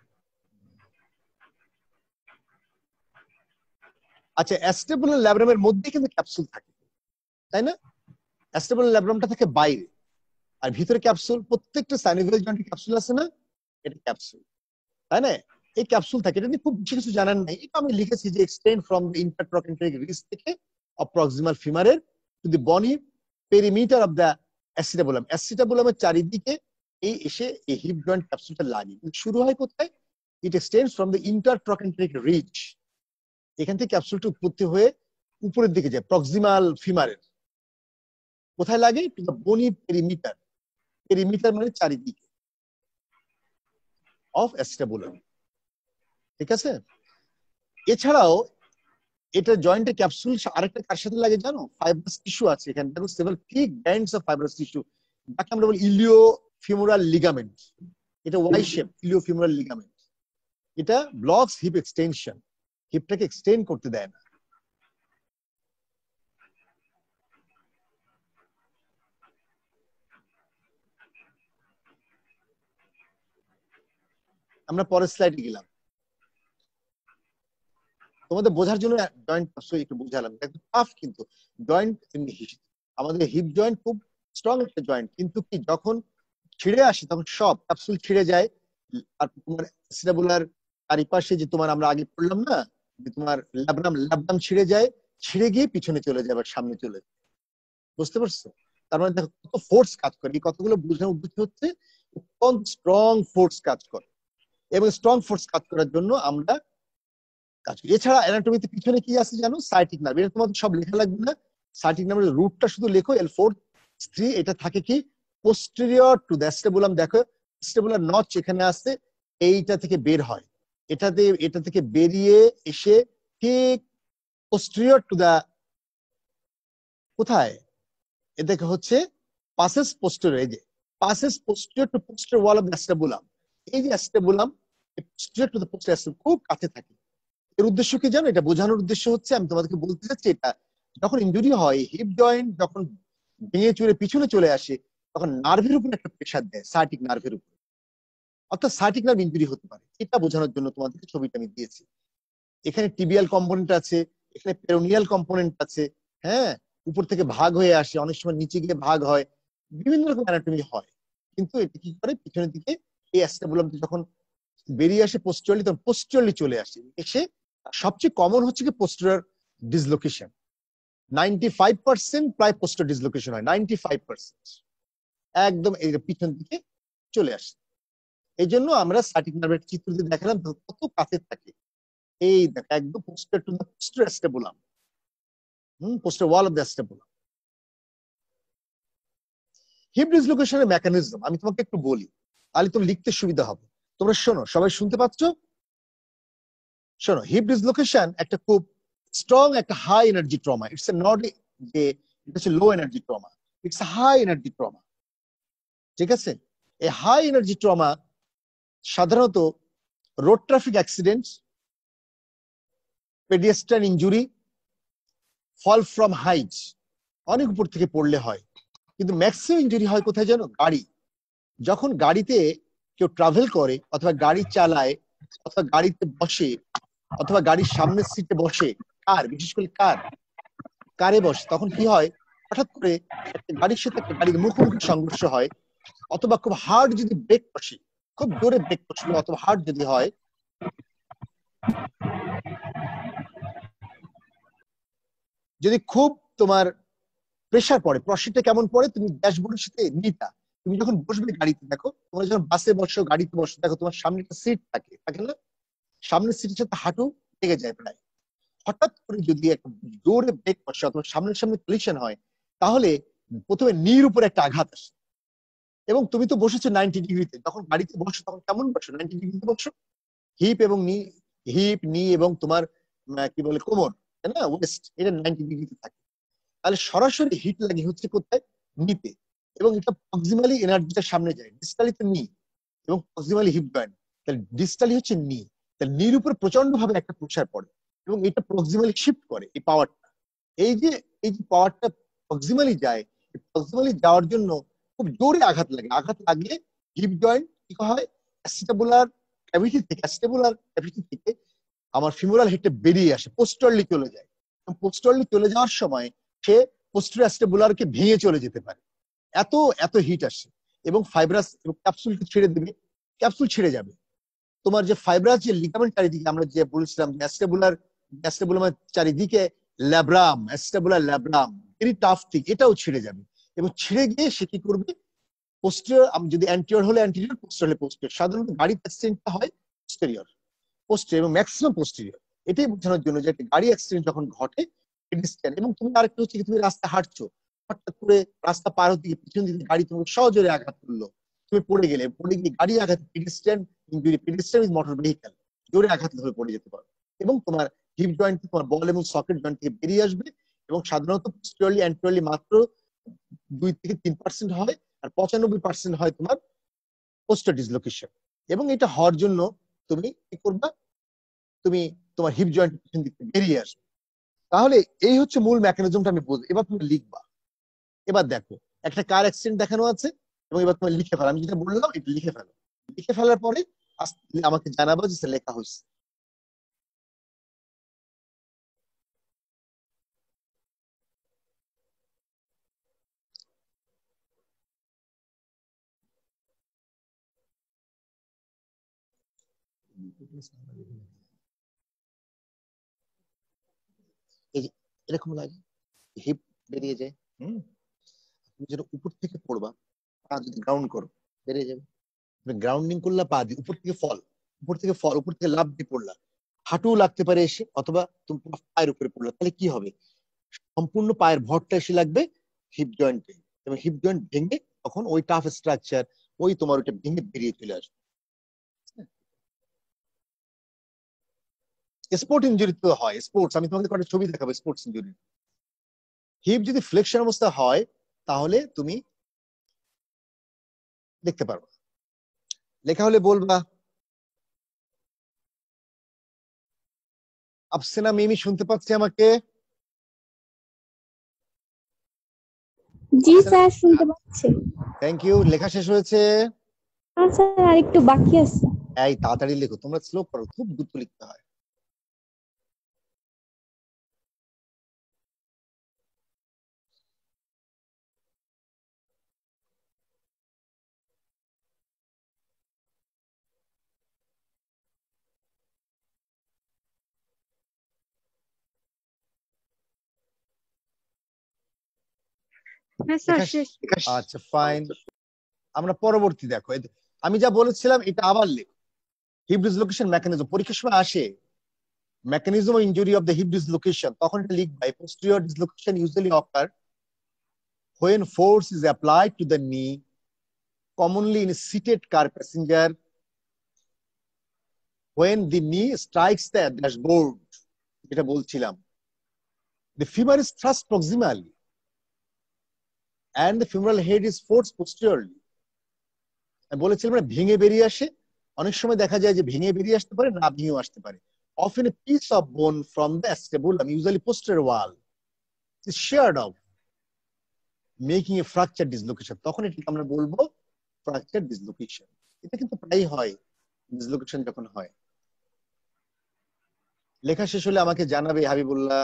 আচ্ছা, অ্যাস্টেবুলার ল্যাব্রামের মধ্যে কিন্তু ক্যাপসুল থাকে, তাই না? অ্যাস্টেবুলার ল্যাব্রামটা থাকে বাইরে, আর ভিতরে ক্যাপসুল। প্রত্যেকটা সাইনোভিয়াল জয়েন্টে ক্যাপসুল আছে না? এটা ক্যাপসুল, তাই না? এই ক্যাপসুল থাকে, এটা নিয়ে খুব বেশি কিছু জানার নাই। এটা আমি লিখেছি যে extend from the intertrochanteric ridge থেকে প্রক্সিমাল ফিমারের to the bony perimeter of the acetabulum. অ্যাসিটাবুলামের চারিদিকে এই এসে এই হিপ জয়েন্ট ক্যাপসুলটা লাগে। শুরু হয় কোথায়? It extends from the intertrochanteric ridge. এখান থেকে ক্যাপসুলটা উৎপত্তি হয়ে উপরের দিকে যায় প্রক্সিমাল ফিমারের। কোথায় লাগে? To the bony perimeter. Perimeter মানে চারিদিকে অফ অ্যাসিটাবুলাম, ঠিক আছে? এছাড়াও এটা জয়েন্টে ক্যাপসুল আরেকটা কার সাথে লাগে জানো? ফাইব্রাস টিস্যু আছে এখানে, দেখো several thick bands of fibrous tissue, যাকে আমরা বলি ইলিও ফিমোরাল লিগামেন্ট। এটা Y shape, ilio femoral ligament. এটা ব্লকস হিপ এক্সটেনশন, হিপটাকে এক্সটেন্ড করতে দেয় না। আমরা পরের স্লাইডে গেলাম, তোমাদের বোঝার জন্য জয়েন্ট একটু বুঝালাম। একটু টাফ কিন্তু জয়েন্ট, আমাদের হিপ জয়েন্ট খুব স্ট্রং একটা জয়েন্ট, কিন্তু কি যখন ছিঁড়ে আসে তখন সব ক্যাপসুল ছিঁড়ে যায়। আর তোমার অ্যাসিটাবুলার চারিপাশে যে তোমার আমরা আগে পড়লাম না, যে তোমার ল্যাব্রাম, ল্যাব্রাম ছিঁড়ে যায়, ছিঁড়ে গিয়ে পিছনে চলে যায়, আবার সামনে চলে যায়। বুঝতে পারছো? তার মানে দেখো কত ফোর্স কাজ করে। এই কতগুলো বোঝানোর উদ্দেশ্য হচ্ছে কোন স্ট্রং ফোর্স কাজ করে, এবং স্ট্রং ফোর্স কাজ করার জন্য আমরা কাজ করি। এছাড়া অ্যানাটমিতে পিছনে কি আছে জানো? Sciatic nerve. এটা তোমাদের সব লেখা লাগবে না, সাইটিক নার্ভের রুটটা শুধু লেখো, L4-3। এটা থাকে কি পোস্টেরিয়র টু দ্য অ্যাস্টেবুলাম। দেখো অ্যাস্টেবুলার নচ এখানে আছে, এইটা থেকে বের হয়, এটা থেকে বেরিয়ে এসে ঠিক পোস্টেরিয়র টু দ্য, কোথায়? এ দেখো হচ্ছে পাসেস পোস্টেরিয়র, এই যে passes posterior to posterior wall of the acetabulum. এই যে acetabulum posterior to the posterior খুব কাছে থাকে। এর উদ্দেশ্য কি জানো? এটা বোঝানোর উদ্দেশ্য হচ্ছে, আমি তোমাদেরকে বলতে চাচ্ছি, এটা যখন ইনজুরি হয়, হিপ জয়েন্ট যখন ভেঙে চুরে পিছনে চলে আসে, তখন নার্ভের উপর একটা প্রেশার দেয়, সাইটিক নার্ভের উপর, অর্থাৎ সাইটিক নার্ভ ইনজুরি হতে পারে। এটা বোঝানোর জন্য তোমাদেরকে ছবিটা আমি দিয়েছি। এখানে টিবিয়াল কম্পোনেন্ট আছে, এখানে পেরোনিয়াল কম্পোনেন্ট আছে। হ্যাঁ, উপর থেকে ভাগ হয়ে আসে, অনেক সময় নিচে গিয়ে ভাগ হয়, বিভিন্ন রকম অ্যানাটমি হয়। কিন্তু এটা কি করে? পিছনের দিকে এই অ্যাস্টেবুলামটা যখন বেরিয়ে আসে পোস্টেরিয়রলি, তখন পোস্টেরিয়রলি চলে আসে, এসে সবচেয়ে কমন হচ্ছে কি পোস্টেরিয়র ডিসলোকেশন। 95% প্রায় পোস্টেরিয়র ডিসলোকেশন হয়, 95% একদম এই পিছন দিকে চলে আসে। এই জন্য আমরা সাইটিক নার্ভের চিত্র দিয়ে দেখালাম কত কাছে থাকে। এই দেখো একদম posterior to the posterior acetabulum, posterior wall of the acetabulum. Hip ডিসলোকেশনের মেকানিজম আমি তোমাকে একটু বলি, তাহলে তুমি লিখতে সুবিধা হবে। তোমরা শোনো, সবাই শুনতে পাচ্ছ? শোনো, হিপ ডিসলোকেশন একটা খুব স্ট্রং একটা high energy trauma. It's a not যে এটা হচ্ছে low energy trauma, it's a high energy trauma, ঠিক আছে? এই হাই এনার্জি ট্রমা সাধারণত road traffic accident, pedestrian injury, fall from height, অনেক উপর থেকে পড়লে হয়। কিন্তু ম্যাক্সিমাম ইনজুরি হয় কোথায় জানো? গাড়ি। যখন গাড়িতে কেউ ট্রাভেল করে অথবা গাড়ি চালায় অথবা গাড়িতে বসে অথবা গাড়ির সামনের সিটে বসে, কার বিশেষ করে কারে বসে, তখন কি হয় হঠাৎ করে একটা গাড়ির সাথে একটা গাড়ির মুখোমুখি সংঘর্ষ হয়, অথবা খুব হার্ড যদি ব্রেক বসে, খুব জোরে ব্রেক বসলো অথবা হার্ড যদি হয়, যদি খুব তোমার প্রেসার পড়ে, প্রেসারটা কেমন পড়ে তুমি ড্যাশবোর্ডের সাথে নিতা, তুমি যখন বসবে গাড়িতে, দেখো তোমরা যখন বাসে বসো গাড়িতে বসো, দেখো তোমার সামনে একটা সিট থাকে না, সামনের সিটের সাথে হাঁটু লেগে যায় প্রায়। হঠাৎ করে যদি একটা জোরে ব্রেক বসে অথবা সামনে কলিশন হয়, তাহলে প্রথমে নির উপরে একটা আঘাত আসে। এবং তুমি তো বসেছো 90 ডিগ্রিতে, যখন গাড়িতে বসো তখন কেমন বসো? 90 ডিগ্রিতে বসো, হিপ এবং নি, হিপ নি এবং তোমার কি বলে কোমর, তাই না, ওয়েস্ট, এটা 90 ডিগ্রিতে থাকে। তাহলে সরাসরি হিট লাগে হচ্ছে কোথায়? নিতে। এবং এটা প্রক্সিমালি এনার্জিটা সামনে যায়, ডিস্টালি তো নি এবং প্রক্সিমালি হিপ জয়েন্ট, তাহলে ডিস্টালি হচ্ছে নি, তাহলে নির উপর প্রচন্ড ভাবে একটা প্রেসার পড়ে এবং এটা প্রক্সিমালি শিফট করে এই পাওয়ারটা। এই যে পাওয়ারটা প্রক্সিমালি যায়, প্রক্সিমালি যাওয়ার জন্য খুব জোরে আঘাত লাগে, আঘাত লাগলে হিপ জয়েন্ট কি হয়, অ্যাসিটাবুলার ক্যাভিটি থেকে আমার ফিমোরাল হেডটা বেরিয়ে আসে, পোস্টারলি চলে যায়। পোস্টারলি চলে যাওয়ার সময় সে পোস্টার অ্যাসিটাবুলারকে ভেঙে চলে যেতে পারে, এত এত হিট আসে। এবং ফাইব্রাস এবং ক্যাপসুলকে ছেড়ে দেবে, ক্যাপসুল ছেড়ে যাবে। তোমার যে ফাইব্রাস যে লিগামেন্ট চারিদিকে আমরা যে বলছিলাম অ্যাসিটাবুলার চারিদিকে acetabular labrum very tough thing, এটাও ছিঁড়ে যাবে। এবং ছিঁড়ে গিয়ে সে কি করবে, পোস্টেরিয়র, যদি অ্যান্টিরিয়র হলে অ্যান্টিরিয়র, পোস্টেরিয়র হলে পোস্টেরিয়র, সাধারণত গাড়ির অ্যাক্সিডেন্টটা হয় পোস্টেরিয়র এবং ম্যাক্সিমাম পোস্টেরিয়র। এটাই বোঝানোর জন্য যে একটা গাড়ি অ্যাক্সিডেন্ট যখন ঘটে পেডিস্ট্রিয়ান, এবং তুমি আরেকটা হচ্ছে কি, তুমি রাস্তা হাঁটছো, হঠাৎ করে রাস্তা পার হতে গিয়ে পিছন দিকে গাড়ি তোমাকে সহজে আঘাত করলো, তুমি পড়ে গেলে, পড়ে গিয়ে গাড়ি আঘাত, pedestrian injury, pedestrian is motor vehicle, জোরে আঘাত ধরে পড়ে যেতে পারো। এবং তোমার হিপ জয়েন্ট, তোমার বল এবং সকেট জয়েন্ট থেকে বেরিয়ে আসবে। এবং সাধারণত পোস্টেরিয়রলি অ্যান্টিরিয়রলি মাত্র 2 থেকে 3% হয়, আর 95% হয় তোমার পোস্টার ডিসলোকেশন। এবং এটা হওয়ার জন্য তুমি কি করবা, তুমি তোমার হিপ জয়েন্ট পিছন দিকে বেরিয়ে আসবে। তাহলে এই হচ্ছে মূল মেকানিজমটা আমি বলবো। এবার তুমি লিখবা, এবার দেখো একটা কার অ্যাক্সিডেন্ট দেখানো আছে এবং এবার তুমি লিখে ফেলো, আমি যেটা বললাম এটা লিখে ফেলো, লিখে ফেলার পরে আমাকে জানাবো যে লেখা হয়েছে। এই যে এরকম লাগে, হিপ বেরিয়ে যায়। তুমি যেটা উপর থেকে পড়বা, পা যদি গ্রাউন্ড করো বেরিয়ে যাবে। তুমি গ্রাউন্ডিং করলা, পা দিয়ে উপর থেকে ফল, উপর থেকে লাফ দিয়ে পড়লা, হাঁটু লাগতে পারে এসে, অথবা তুমি পায়ের উপরে পড়লা, তাহলে কি হবে, সম্পূর্ণ পায়ের ভরটা এসে লাগবে হিপ জয়েন্টে, এবং হিপ জয়েন্ট ভেঙে তখন ওই টাফ স্ট্রাকচার, ওই তোমার ওইটা ভেঙে বেরিয়ে চলে আসবে। স্পোর্ট ইনজুরি তো হয়, স্পোর্টস, আমি তোমাকে কয়েকটা ছবি দেখাবো স্পোর্টস ইনজুরি। হিপ যদি ফ্লেকশন অবস্থা হয় তাহলে তুমি দেখতে পারো, লেখা হলে বলবা। আফসিনা মিমি শুনতে পাচ্ছি আমাকে? জি স্যার, শুনতে পাচ্ছি। Thank you. লেখা শেষ হয়েছে? স্যার আর একটু বাকি আছে। এই তাড়াতাড়ি লেখো, তোমরা স্লো করো, খুব দ্রুত লিখতে হয়। হ্যাঁ স্যার, শেষ। আচ্ছা ফাইন, আমরা পরবর্তী দেখো, আমি যা বলেছিলাম এটা আবার লেখো। হিপ ডিসলোকেশন মেকানিজম পরীক্ষার সময় আসে, mechanism of injury of the hip dislocation, তখন এটা লিখবা, posterior dislocation usually occur when force is applied to the knee, commonly in a seated car passenger, when the knee strikes the dashboard, যেটা বলছিলাম, the femur is thrust proximally and the femoral head is forced posteriorly. আমি বলেছিলাম না ভেঙে বেরিয়ে আসে, অনেক সময় দেখা যায় যে ভেঙে বেরিয়ে আসতে পারে, না ভেঙেও আসতে পারে। Often a piece of bone from the acetabulum, usually posterior wall, is sheared off, making a fracture dislocation. তখন এটাকে আমরা বলবো fracture dislocation. এটা কিন্তু প্রায়ই হয় ডিসলোকেশন যখন হয়। লেখা শেষ হলে আমাকে জানাবে হাবিবুল্লাহ।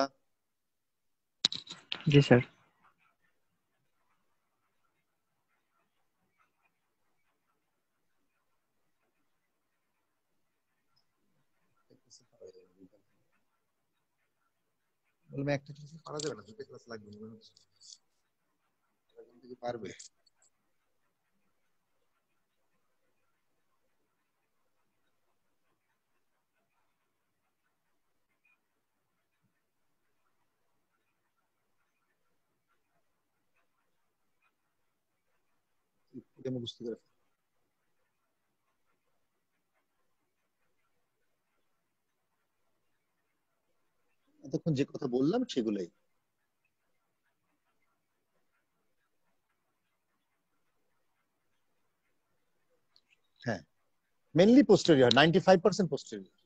জি স্যার। বললাম একটা ক্লাস করা যাবে না, দুটো ক্লাস লাগবে মনে হচ্ছে। এরকম থেকে পারবে? আমি বুঝতে পারি। এতক্ষণ যে কথা বললাম সেগুলোই। হ্যাঁ, mainly posterior, 95% posterior.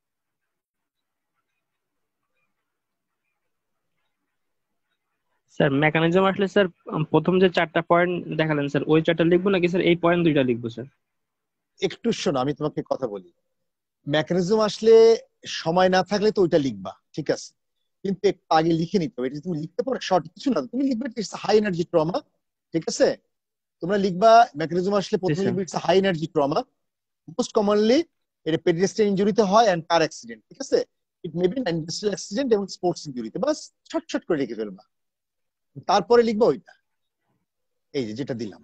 Sir mechanism আসলে স্যার প্রথম যে 4টা পয়েন্ট দেখালেন স্যার, ওই 4টা লিখবো নাকি স্যার এই পয়েন্ট 2টা লিখবো স্যার? একটু শোনো, আমি তোমাকে কথা বলি। মেকানিজম আসলে সময় না থাকলে তো ওইটা লিখবা, ঠিক আছে, কিন্তু একটু আগে লিখে নিতে হবে। এটা তুমি লিখতে পারো শর্ট কিছু না, তুমি লিখবে ইটস হাই এনার্জি ট্রমা, ঠিক আছে। তোমরা লিখবা মেকানিজম আসলে প্রথমে লিখবে it's high energy trauma, most commonly এটা পেডিস্ট্রিয়ান ইনজুরিতে হয় এন্ড কার অ্যাক্সিডেন্ট, ঠিক আছে। It may be industrial accident এবং স্পোর্টস ইনজুরিতে, বাস শর্ট করে লিখে ফেলবা। তারপরে লিখবা ওইটা, এই যে যেটা দিলাম।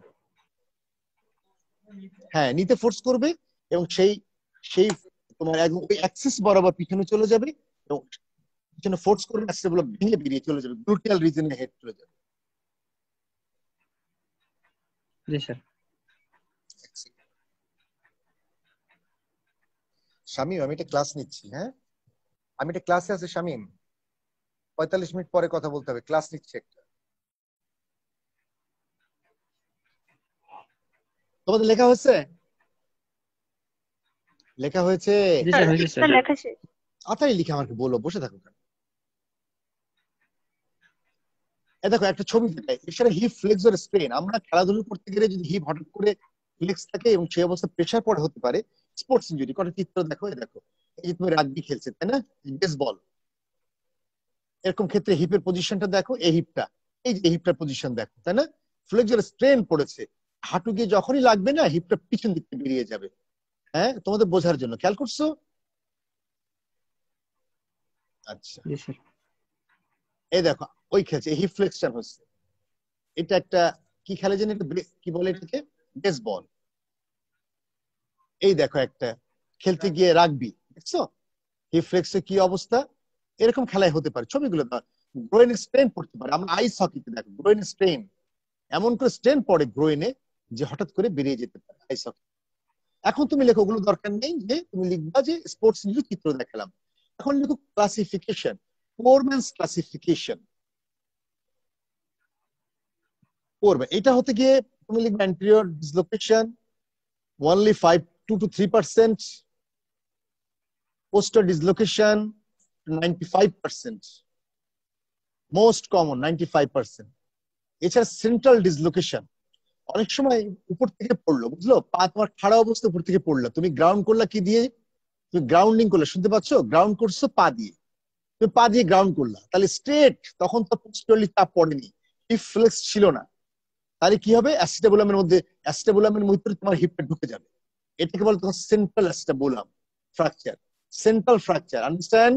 হ্যাঁ, নিতে ফোর্স করবে এবং সেই সেই তোমার একদম ওই অ্যাক্সিস বরাবর পিছনে চলে যাবে এবং পিছনে ফোর্স করবে, সেগুলো ভেঙে বেরিয়ে চলে যাবে, গ্লুটিয়াল রিজনে হেড চলে যাবে। জি স্যার। শামীম, আমি একটা ক্লাস নিচ্ছি। হ্যাঁ, আমি একটা ক্লাসে আছি শামীম, 45 মিনিট পরে কথা বলতে হবে, ক্লাস নিচ্ছি একটা। তোমাদের লেখা হয়েছে? লেখা হয়েছে? জি স্যার, হয়েছে স্যার। লেখা শেষ। তাড়াতাড়ি লিখে আমাকে বলো, বসে থাকো কেন? এই দেখো একটা ছবি দেখায়, এছাড়া হিপ ফ্লেক্সর স্ট্রেন। আমরা খেলাধুলা করতে গেলে যদি হিপ হঠাৎ করে ফ্লেক্স থাকে এবং সেই অবস্থা প্রেসার পড়ে হতে পারে স্পোর্টস ইনজুরি। কটা চিত্র দেখো, এই দেখো, এই যে তুমি রাগবি খেলছে তাই না, বেসবল, এরকম ক্ষেত্রে হিপের পজিশনটা দেখো, এই হিপটা, এই যে হিপটার পজিশন দেখো, তাই না, ফ্লেক্সর স্ট্রেন পড়েছে, হাঁটু গিয়ে যখনই লাগবে না হিপটা পিছন দিক থেকে বেরিয়ে যাবে। হ্যাঁ, তোমাদের বোঝার জন্য, খেয়াল করছো? আচ্ছা, জি স্যার। এই দেখো ওই খেলছে, হিপ ফ্লেক্সন হচ্ছে। এটা একটা কি খেলে জানি, কি বলে এটাকে, বেসবল। এই দেখো একটা খেলতে গিয়ে রাগবি, দেখছো হিপ ফ্লেক্সে কি অবস্থা। এরকম খেলায় হতে পারে, ছবিগুলো গ্রোইন স্ট্রেন পড়তে পারে। আমরা আইস হকিতে দেখো গ্রোইন স্ট্রেন, এমন করে স্ট্রেন পড়ে গ্রোইনে যে হঠাৎ করে বেরিয়ে যেতে পারে আইস হকি। এখন তুমি লেখো, ওগুলো দরকার নেই, যে তুমি লিখবা যে স্পোর্টস নিউজ চিত্র দেখালাম। এখন লিখো ক্লাসিফিকেশন, পোরম্যানস ক্লাসিফিকেশন। পড়বে এটা হতে গিয়ে তুমি লিখবে anterior dislocation only 2 to 3%, posterior dislocation 95%, most common 95%। এছাড়া সেন্ট্রাল ডিসলোকেশন অনেক সময় উপর থেকে পড়লো, বুঝলো, পা তোমার খাড়া অবস্থা উপর থেকে পড়লো, তুমি গ্রাউন্ড করলা কি দিয়ে, তুমি গ্রাউন্ডিং করলে, শুনতে পাচ্ছ, গ্রাউন্ড করছো পা দিয়ে, তুমি পা দিয়ে গ্রাউন্ড করলা, তাহলে স্ট্রেট, তখন তো পোস্টেরিয়রলি চাপ পড়েনি, হিপ ফ্লেক্স ছিল না, তাহলে কি হবে, অ্যাসিটাবুলামের মধ্যে, অ্যাসিটাবুলামের মধ্যে তোমার হিপটা ঢুকে যাবে। এটাকে বলে তোমার central acetabulum fracture, central fracture, understand?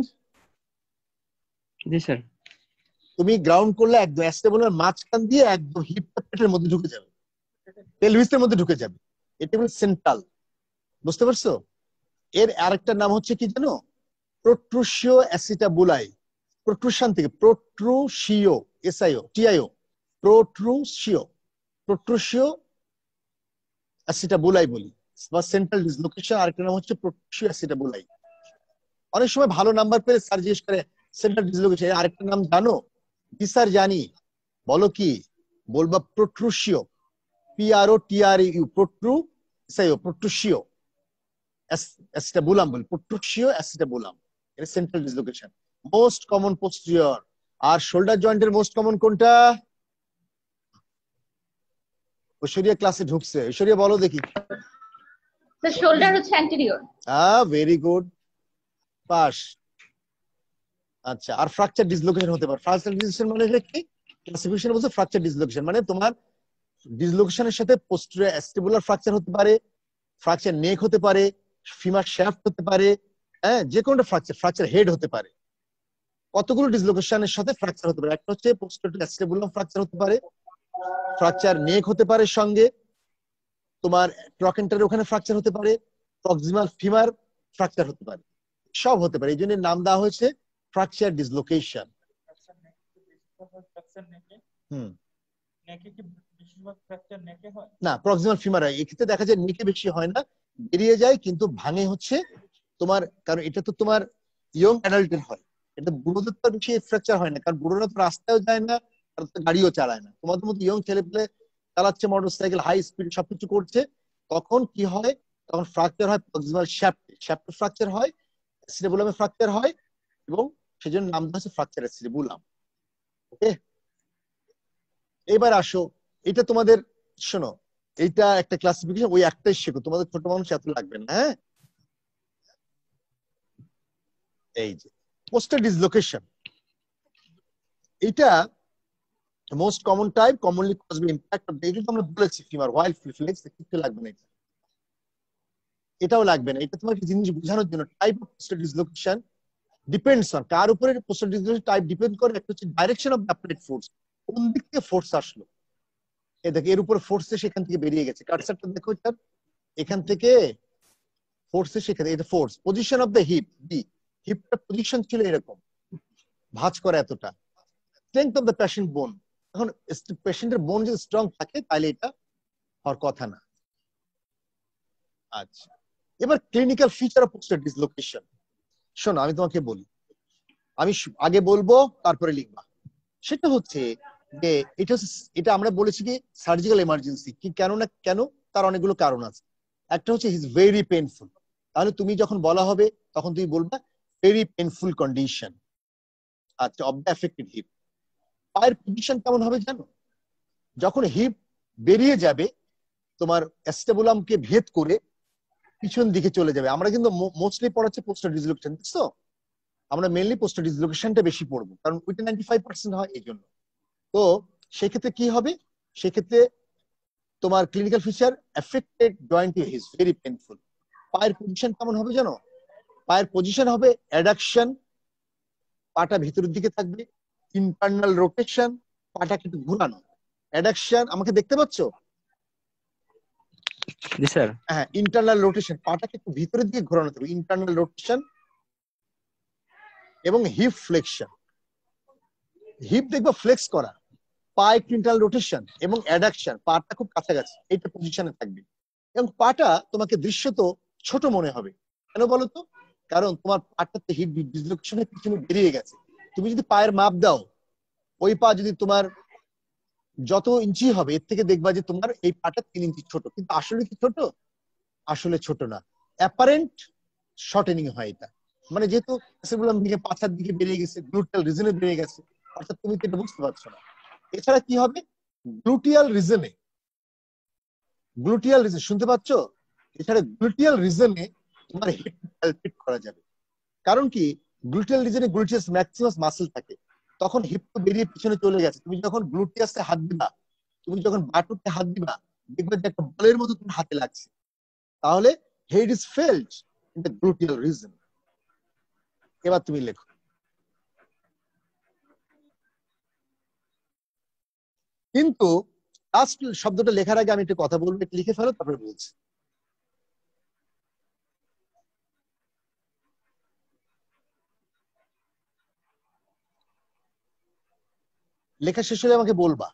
জি স্যার। তুমি গ্রাউন্ড করলে একদম অ্যাসিটাবুলার মাঝখান দিয়ে একদম হিপটা পেটের মধ্যে ঢুকে যাবে, পেলভিসের মধ্যে ঢুকে যাবে, এটা বলে সেন্ট্রাল। বুঝতে পারছো? এর আরেকটা নাম হচ্ছে কি জানো, প্রোট্রুসিও অ্যাসিটাবুলাই, প্রোট্রুশন থেকে প্রোট্রুসিও, এসআইও টিআইও, প্রোট্রুসিও, প্রোট্রুসিও অ্যাসিটাবুলাই বলি, বা সেন্ট্রাল ডিসলোকেশন। আরেকটা নাম হচ্ছে প্রোট্রুসিও অ্যাসিটাবুলাই। অনেক সময় ভালো নাম্বার পেলে স্যার জিজ্ঞেস করে সেন্ট্রাল ডিসলোকেশন আরেকটা নাম জানো? জি স্যার জানি। বলো কি? বলবা প্রোট্রুসিও, PROTREU, প্রোট্রুসিও অ্যাসিটাবুলাম বলি, প্রোট্রুসিও অ্যাসিটাবুলাম, এটা central dislocation, most common posterior. আর শোল্ডার জয়েন্টের মোস্ট কমন কোনটা? ঐশ্বরিয়া ক্লাসে ঢুকছে, ঐশ্বরিয়া বলো দেখি। The shoulder হচ্ছে anterior. Very good, pass. আচ্ছা, আর ফ্র্যাকচার ডিসলোকেশন হতে পারে। ফ্র্যাকচার ডিসলোকেশন মানে কি? ক্লাসিফিকেশন বলছে ফ্র্যাকচার ডিসলোকেশন মানে তোমার ডিসলোকেশনের সাথে পোস্টেরিয়র অ্যাস্টিবুলার ফ্র্যাকচার হতে পারে, ফ্র্যাকচার নেক হতে পারে, ফিমার শ্যাফট হতে পারে, হ্যাঁ, যে কোনটা ফ্র্যাকচার হেড হতে পারে। কতগুলো ডিসলোকেশনের সাথে ফ্র্যাকচার হতে পারে? একটা হচ্ছে পোস্টেরিয়র অ্যাস্টিবুলার ফ্র্যাকচার হতে পারে, ফ্র্যাকচার নেক হতে পারে, সঙ্গে তোমার ট্রকেন্টারের ওখানে ফ্র্যাকচার হতে পারে, প্রক্সিমাল ফিমার ফ্র্যাকচার হতে পারে, সব হতে পারে। এই জন্য নাম দেওয়া হয়েছে ফ্র্যাকচার ডিসলোকেশন। না, প্রক্সিমাল ফিমার হয়, এক্ষেত্রে দেখা যায় নেকে বেশি হয় না, বেরিয়ে যায়, কিন্তু ভাঙে হচ্ছে তোমার, কারণ এটা তো তোমার ইয়ং অ্যাডাল্টের হয়, এটা বুড়োদের তো বেশি ফ্র্যাকচার হয় না, কারণ বুড়োরা তো রাস্তায়ও যায় না আর গাড়িও চালায় না। তোমাদের মতো ইয়ং ছেলে পেলে চালাচ্ছে মোটরসাইকেল, হাই স্পিড সবকিছু করছে, তখন কি হয়? তখন ফ্র্যাকচার হয় প্রক্সিমাল শ্যাফট ফ্র্যাকচার হয়, অ্যাসিডেবুলামে ফ্র্যাকচার হয়, এবং সেজন্য নাম দেওয়া হচ্ছে ফ্র্যাকচার অ্যাসিডেবুলাম। ওকে, এবার আসো, এটা তোমাদের শোনো, এইটা একটা ক্লাসিফিকেশন, ওই একটাই শেখো, তোমাদের ছোট মানুষ এত লাগবে না। হ্যাঁ, এই যে পোস্টার ডিসলোকেশন, এটা most common type, commonly caused by impact of, এটা তো আমরা বলেছি ফিমার হোয়াইল ফ্লেক্স, কিছু লাগবে না, এটাও লাগবে না। এটা তোমাকে জিনিস বোঝানোর জন্য, type of posterior dislocation depends on, কার উপরে পোস্টার ডিসলোকেশন টাইপ ডিপেন্ড করে? একটা হচ্ছে direction of the applied force, কোন দিক থেকে ফোর্স আসলো, এই দেখো এর উপর ফোর্স এসে এখান থেকে বেরিয়ে গেছে, কাটসারটা দেখো, এটা এখান থেকে ফোর্স এসে এখানে, এটা force. Position of the hip, হিপটার পজিশন ছিল এরকম, ভাঁজ করা এতটা। স্ট্রেংথ অফ দ্য পেশেন্ট বোন, এখন পেশেন্টের বোন যদি স্ট্রং থাকে তাহলে এটা হওয়ার কথা না। আচ্ছা, এবার clinical feature of posterior dislocation. শোনো, আমি তোমাকে বলি, আমি আগে বলবো তারপরে লিখবা। সেটা হচ্ছে যে এটা আমরা বলেছি কি সার্জিক্যাল এমার্জেন্সি, কি কেন না কেন, তার অনেকগুলো কারণ আছে। একটা হচ্ছে হিজ ভেরি পেইনফুল, তাহলে তুমি যখন বলা হবে তখন তুমি বলবা ভেরি পেইনফুল কন্ডিশন, আচ্ছা, অফ দ্য এফেক্টেড হিপ। পায়ের পজিশন কেমন হবে জানো? যখন হিপ বেরিয়ে যাবে, তোমার অ্যাস্টেবুলামকে ভেদ করে পিছন দিকে চলে যাবে। আমরা কিন্তু মোস্টলি পড়াচ্ছি পোস্টার ডিসলোকেশন, বুঝছো? আমরা মেইনলি পোস্টার ডিসলোকেশনটা বেশি পড়বো, কারণ ওইটা 95% হয়, এই জন্য। তো সেক্ষেত্রে কি হবে? সেক্ষেত্রে তোমার clinical feature affected joint is very painful. পায়ের পজিশন কেমন হবে জানো? পায়ের পজিশন হবে অ্যাডাকশন, পাটা ভিতরের দিকে থাকবে, ইন্টারনাল রোটেশন, পাটা কিন্তু ঘোরানো, অ্যাডাকশন, আমাকে দেখতে পাচ্ছ? জি স্যার। হ্যাঁ, ইন্টারনাল রোটেশন, পাটাকে একটু ভিতরের দিকে ঘোরানো থাকবে, ইন্টারনাল রোটেশন, এবং হিপ ফ্লেকশন, হিপ দেখবা ফ্লেক্স করা, পায়ে ইন্টারনাল রোটেশন এবং অ্যাডাকশন, পাটা খুব কাছাকাছি, এইটা পজিশনে থাকবে। এবং পাটা তোমাকে দৃশ্যত ছোট মনে হবে, কেন বলো তো? কারণ তোমার পাটাতে হিপ ডিসলোকেশনের পিছনে বেরিয়ে গেছে। তুমি যদি পায়ের মাপ দাও, ওই পা যদি তোমার যত ইঞ্চি হবে, এর থেকে দেখবা যে তোমার এই পাটা 3 ইঞ্চি ছোট, কিন্তু আসলে কি ছোট? আসলে ছোট না, অ্যাপারেন্ট শর্টেনিং হয় এটা, মানে যেহেতু সেগুলাম দিকে পাছার দিকে বেরিয়ে গেছে, গ্লুটিয়াল রিজনে বেরিয়ে গেছে, অর্থাৎ তুমি তো এটা বুঝতে পারছো না। এছাড়া কি হবে? গ্লুটিয়াল রিজনে, গ্লুটিয়াল রিজন শুনতে পাচ্ছ? এছাড়া গ্লুটিয়াল রিজনে তোমার হিপ প্যালপেট করা যাবে, কারণ কি গ্লুটিয়াল রিজনে গ্লুটিয়াস ম্যাক্সিমাস মাসল থাকে, তখন হিপ তো বেরিয়ে পিছনে চলে গেছে। তুমি যখন গ্লুটিয়াসে হাত দিবা, তুমি যখন বাটুতে হাত দিবা, দেখবে যে একটা বলের মতো তোমার হাতে লাগছে, তাহলে head is felt in the gluteal region. এবার তুমি লেখো, কিন্তু লাস্ট শব্দটা লেখার আগে আমি একটু কথা বলবো, একটু লিখে ফেলো তারপরে বলছি। লেখা শেষ হলে আমাকে বলবা।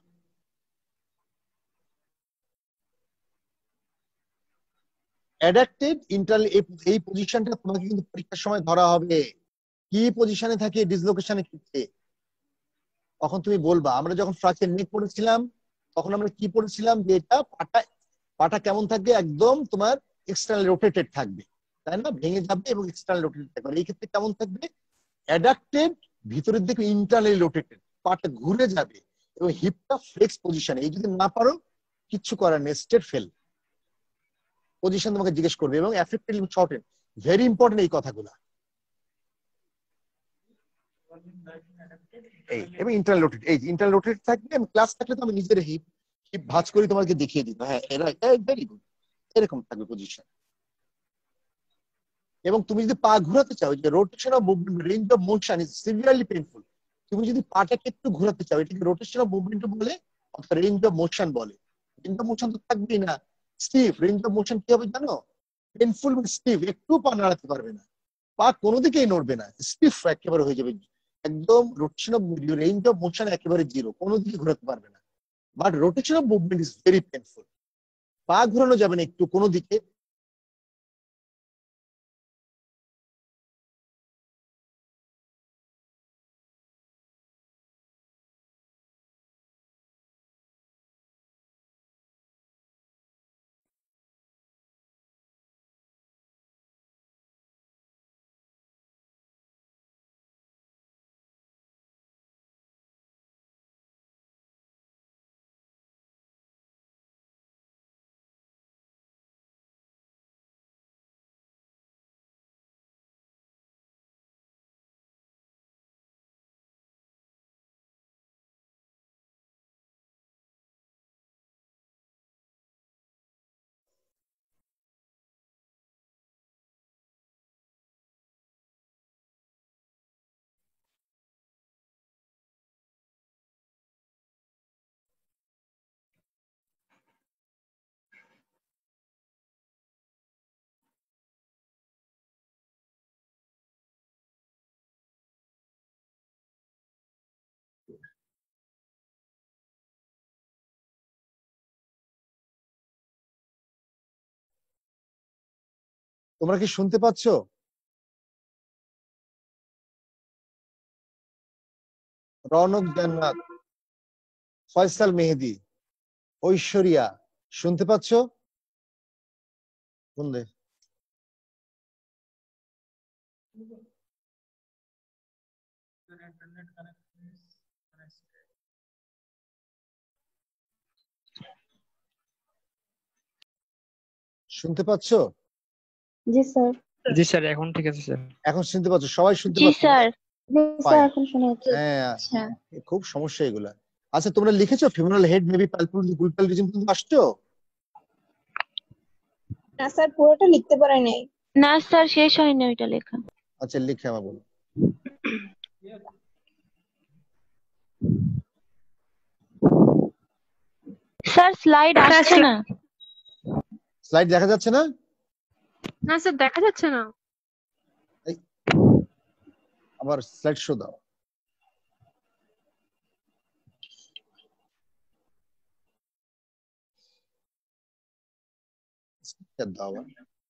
অ্যাডাক্টেড ইন্টারনাল, এই পজিশনটা তোমাকে কিন্তু পরীক্ষার সময় ধরা হবে, কি পজিশনে থাকে ডিসলোকেশনের ক্ষেত্রে, তখন তুমি বলবা। আমরা যখন ফ্র্যাকচার নেক পড়েছিলাম তখন আমরা কি পড়েছিলাম, যে এটা পাটা কেমন থাকবে, একদম তোমার এক্সটার্নাল রোটেটেড থাকবে, তাই না? ভেঙে যাবে এবং এক্সটার্নাল রোটেটেড থাকবে। এই ক্ষেত্রে কেমন থাকবে? অ্যাডাক্টেড, ভিতরের দিকে ইন্টারনালি রোটেটেড, পাটা ঘুরে যাবে এবং হিপটা ফ্লেক্স পজিশনে। এই যদি না পারো, কিচ্ছু করার নেই, স্টেট ফেল। পজিশন তোমাকে জিজ্ঞেস করবে এবং অ্যাফেক্টেড শর্টেন, ভেরি ইম্পর্টেন্ট এই কথাগুলো। এই এবং ইন্টারনাল রোটেট, এই ইন্টারনাল রোটেট থাকবে, আমি ক্লাস থাকলে তো আমি নিজের হিপ হিপ ভাঁজ করে তোমাকে দেখিয়ে দিই। হ্যাঁ এরা ভেরি গুড, এরকম থাকবে পজিশন। এবং তুমি যদি পা ঘোরাতে চাও, যে rotation of movement range of motion is severely painful, তুমি যদি পাটাকে একটু ঘোরাতে চাও এটাকে রোটেশন অফ মুভমেন্ট বলে অথবা রেঞ্জ অফ মোশন বলে। রেঞ্জ অফ মোশন তো থাকবেই না, স্টিফ। রেঞ্জ অফ মোশন কি হবে জানো? পেইনফুল স্টিফ, একটু পা নাড়াতে পারবে না, পা কোনো দিকেই নড়বে না, স্টিফ একেবারে হয়ে যাবে একদম। Rotation of range of motion একেবারে জিরো, কোনো দিকে ঘোরাতে পারবে না। But rotation of movement is very painful, পা ঘোরানো যাবে না একটু কোনো দিকে। তোমরা কি শুনতে পাচ্ছ? রৌনক জান্নাত, ফয়সাল মেহেদি, ঐশ্বরিয়া, শুনতে পাচ্ছ? শুনলে শুনতে পাচ্ছ? জি স্যার। জি স্যার, এখন ঠিক আছে স্যার। এখন শুনতে পাচ্ছ? সবাই শুনতে জি পাচ্ছ? স্যার। জি স্যার, Fine. এখন শোনা যাচ্ছে। হ্যাঁ, আচ্ছা। খুব সমস্যা এগুলা। আচ্ছা তোমরা লিখেছো ফিমোরাল হেড মেবি পালপুল গুলপাল রিজন কিন্তু আসছো? না স্যার, পুরোটা লিখতে পারে নাই। না স্যার, শেষ হয়নি ওইটা লেখা। আচ্ছা লিখে আমার বলো। স্যার স্লাইড আসছে না। স্লাইড দেখা যাচ্ছে না? না স্যার, দেখা যাচ্ছে না। আবার স্লাইড শো দাও। দাও আবার।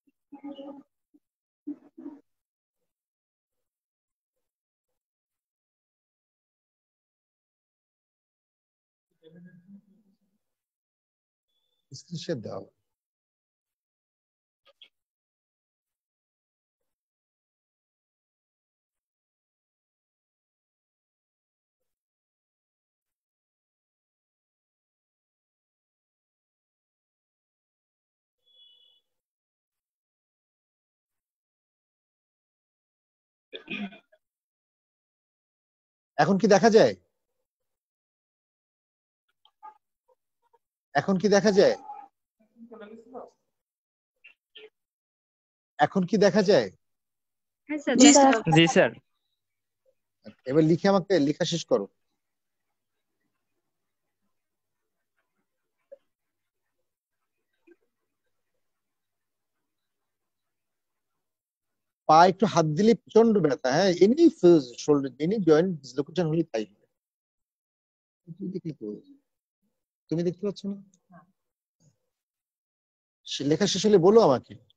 স্ক্রিনশট দাও। এখন কি দেখা যায়? এখন কি দেখা যায়? এখন কি দেখা যায়? হ্যাঁ স্যার, জি দেখা স্যার। যাচ্ছে। জি স্যার। এবার লিখে আমাকে লেখা শেষ করো। পা একটু হাত দিলে প্রচন্ড ব্যথা। হ্যাঁ, any shoulder any joint dislocation হলে তাই হয়। তুমি দেখতে পাচ্ছ না? লেখা শেষ হলে বলো আমাকে।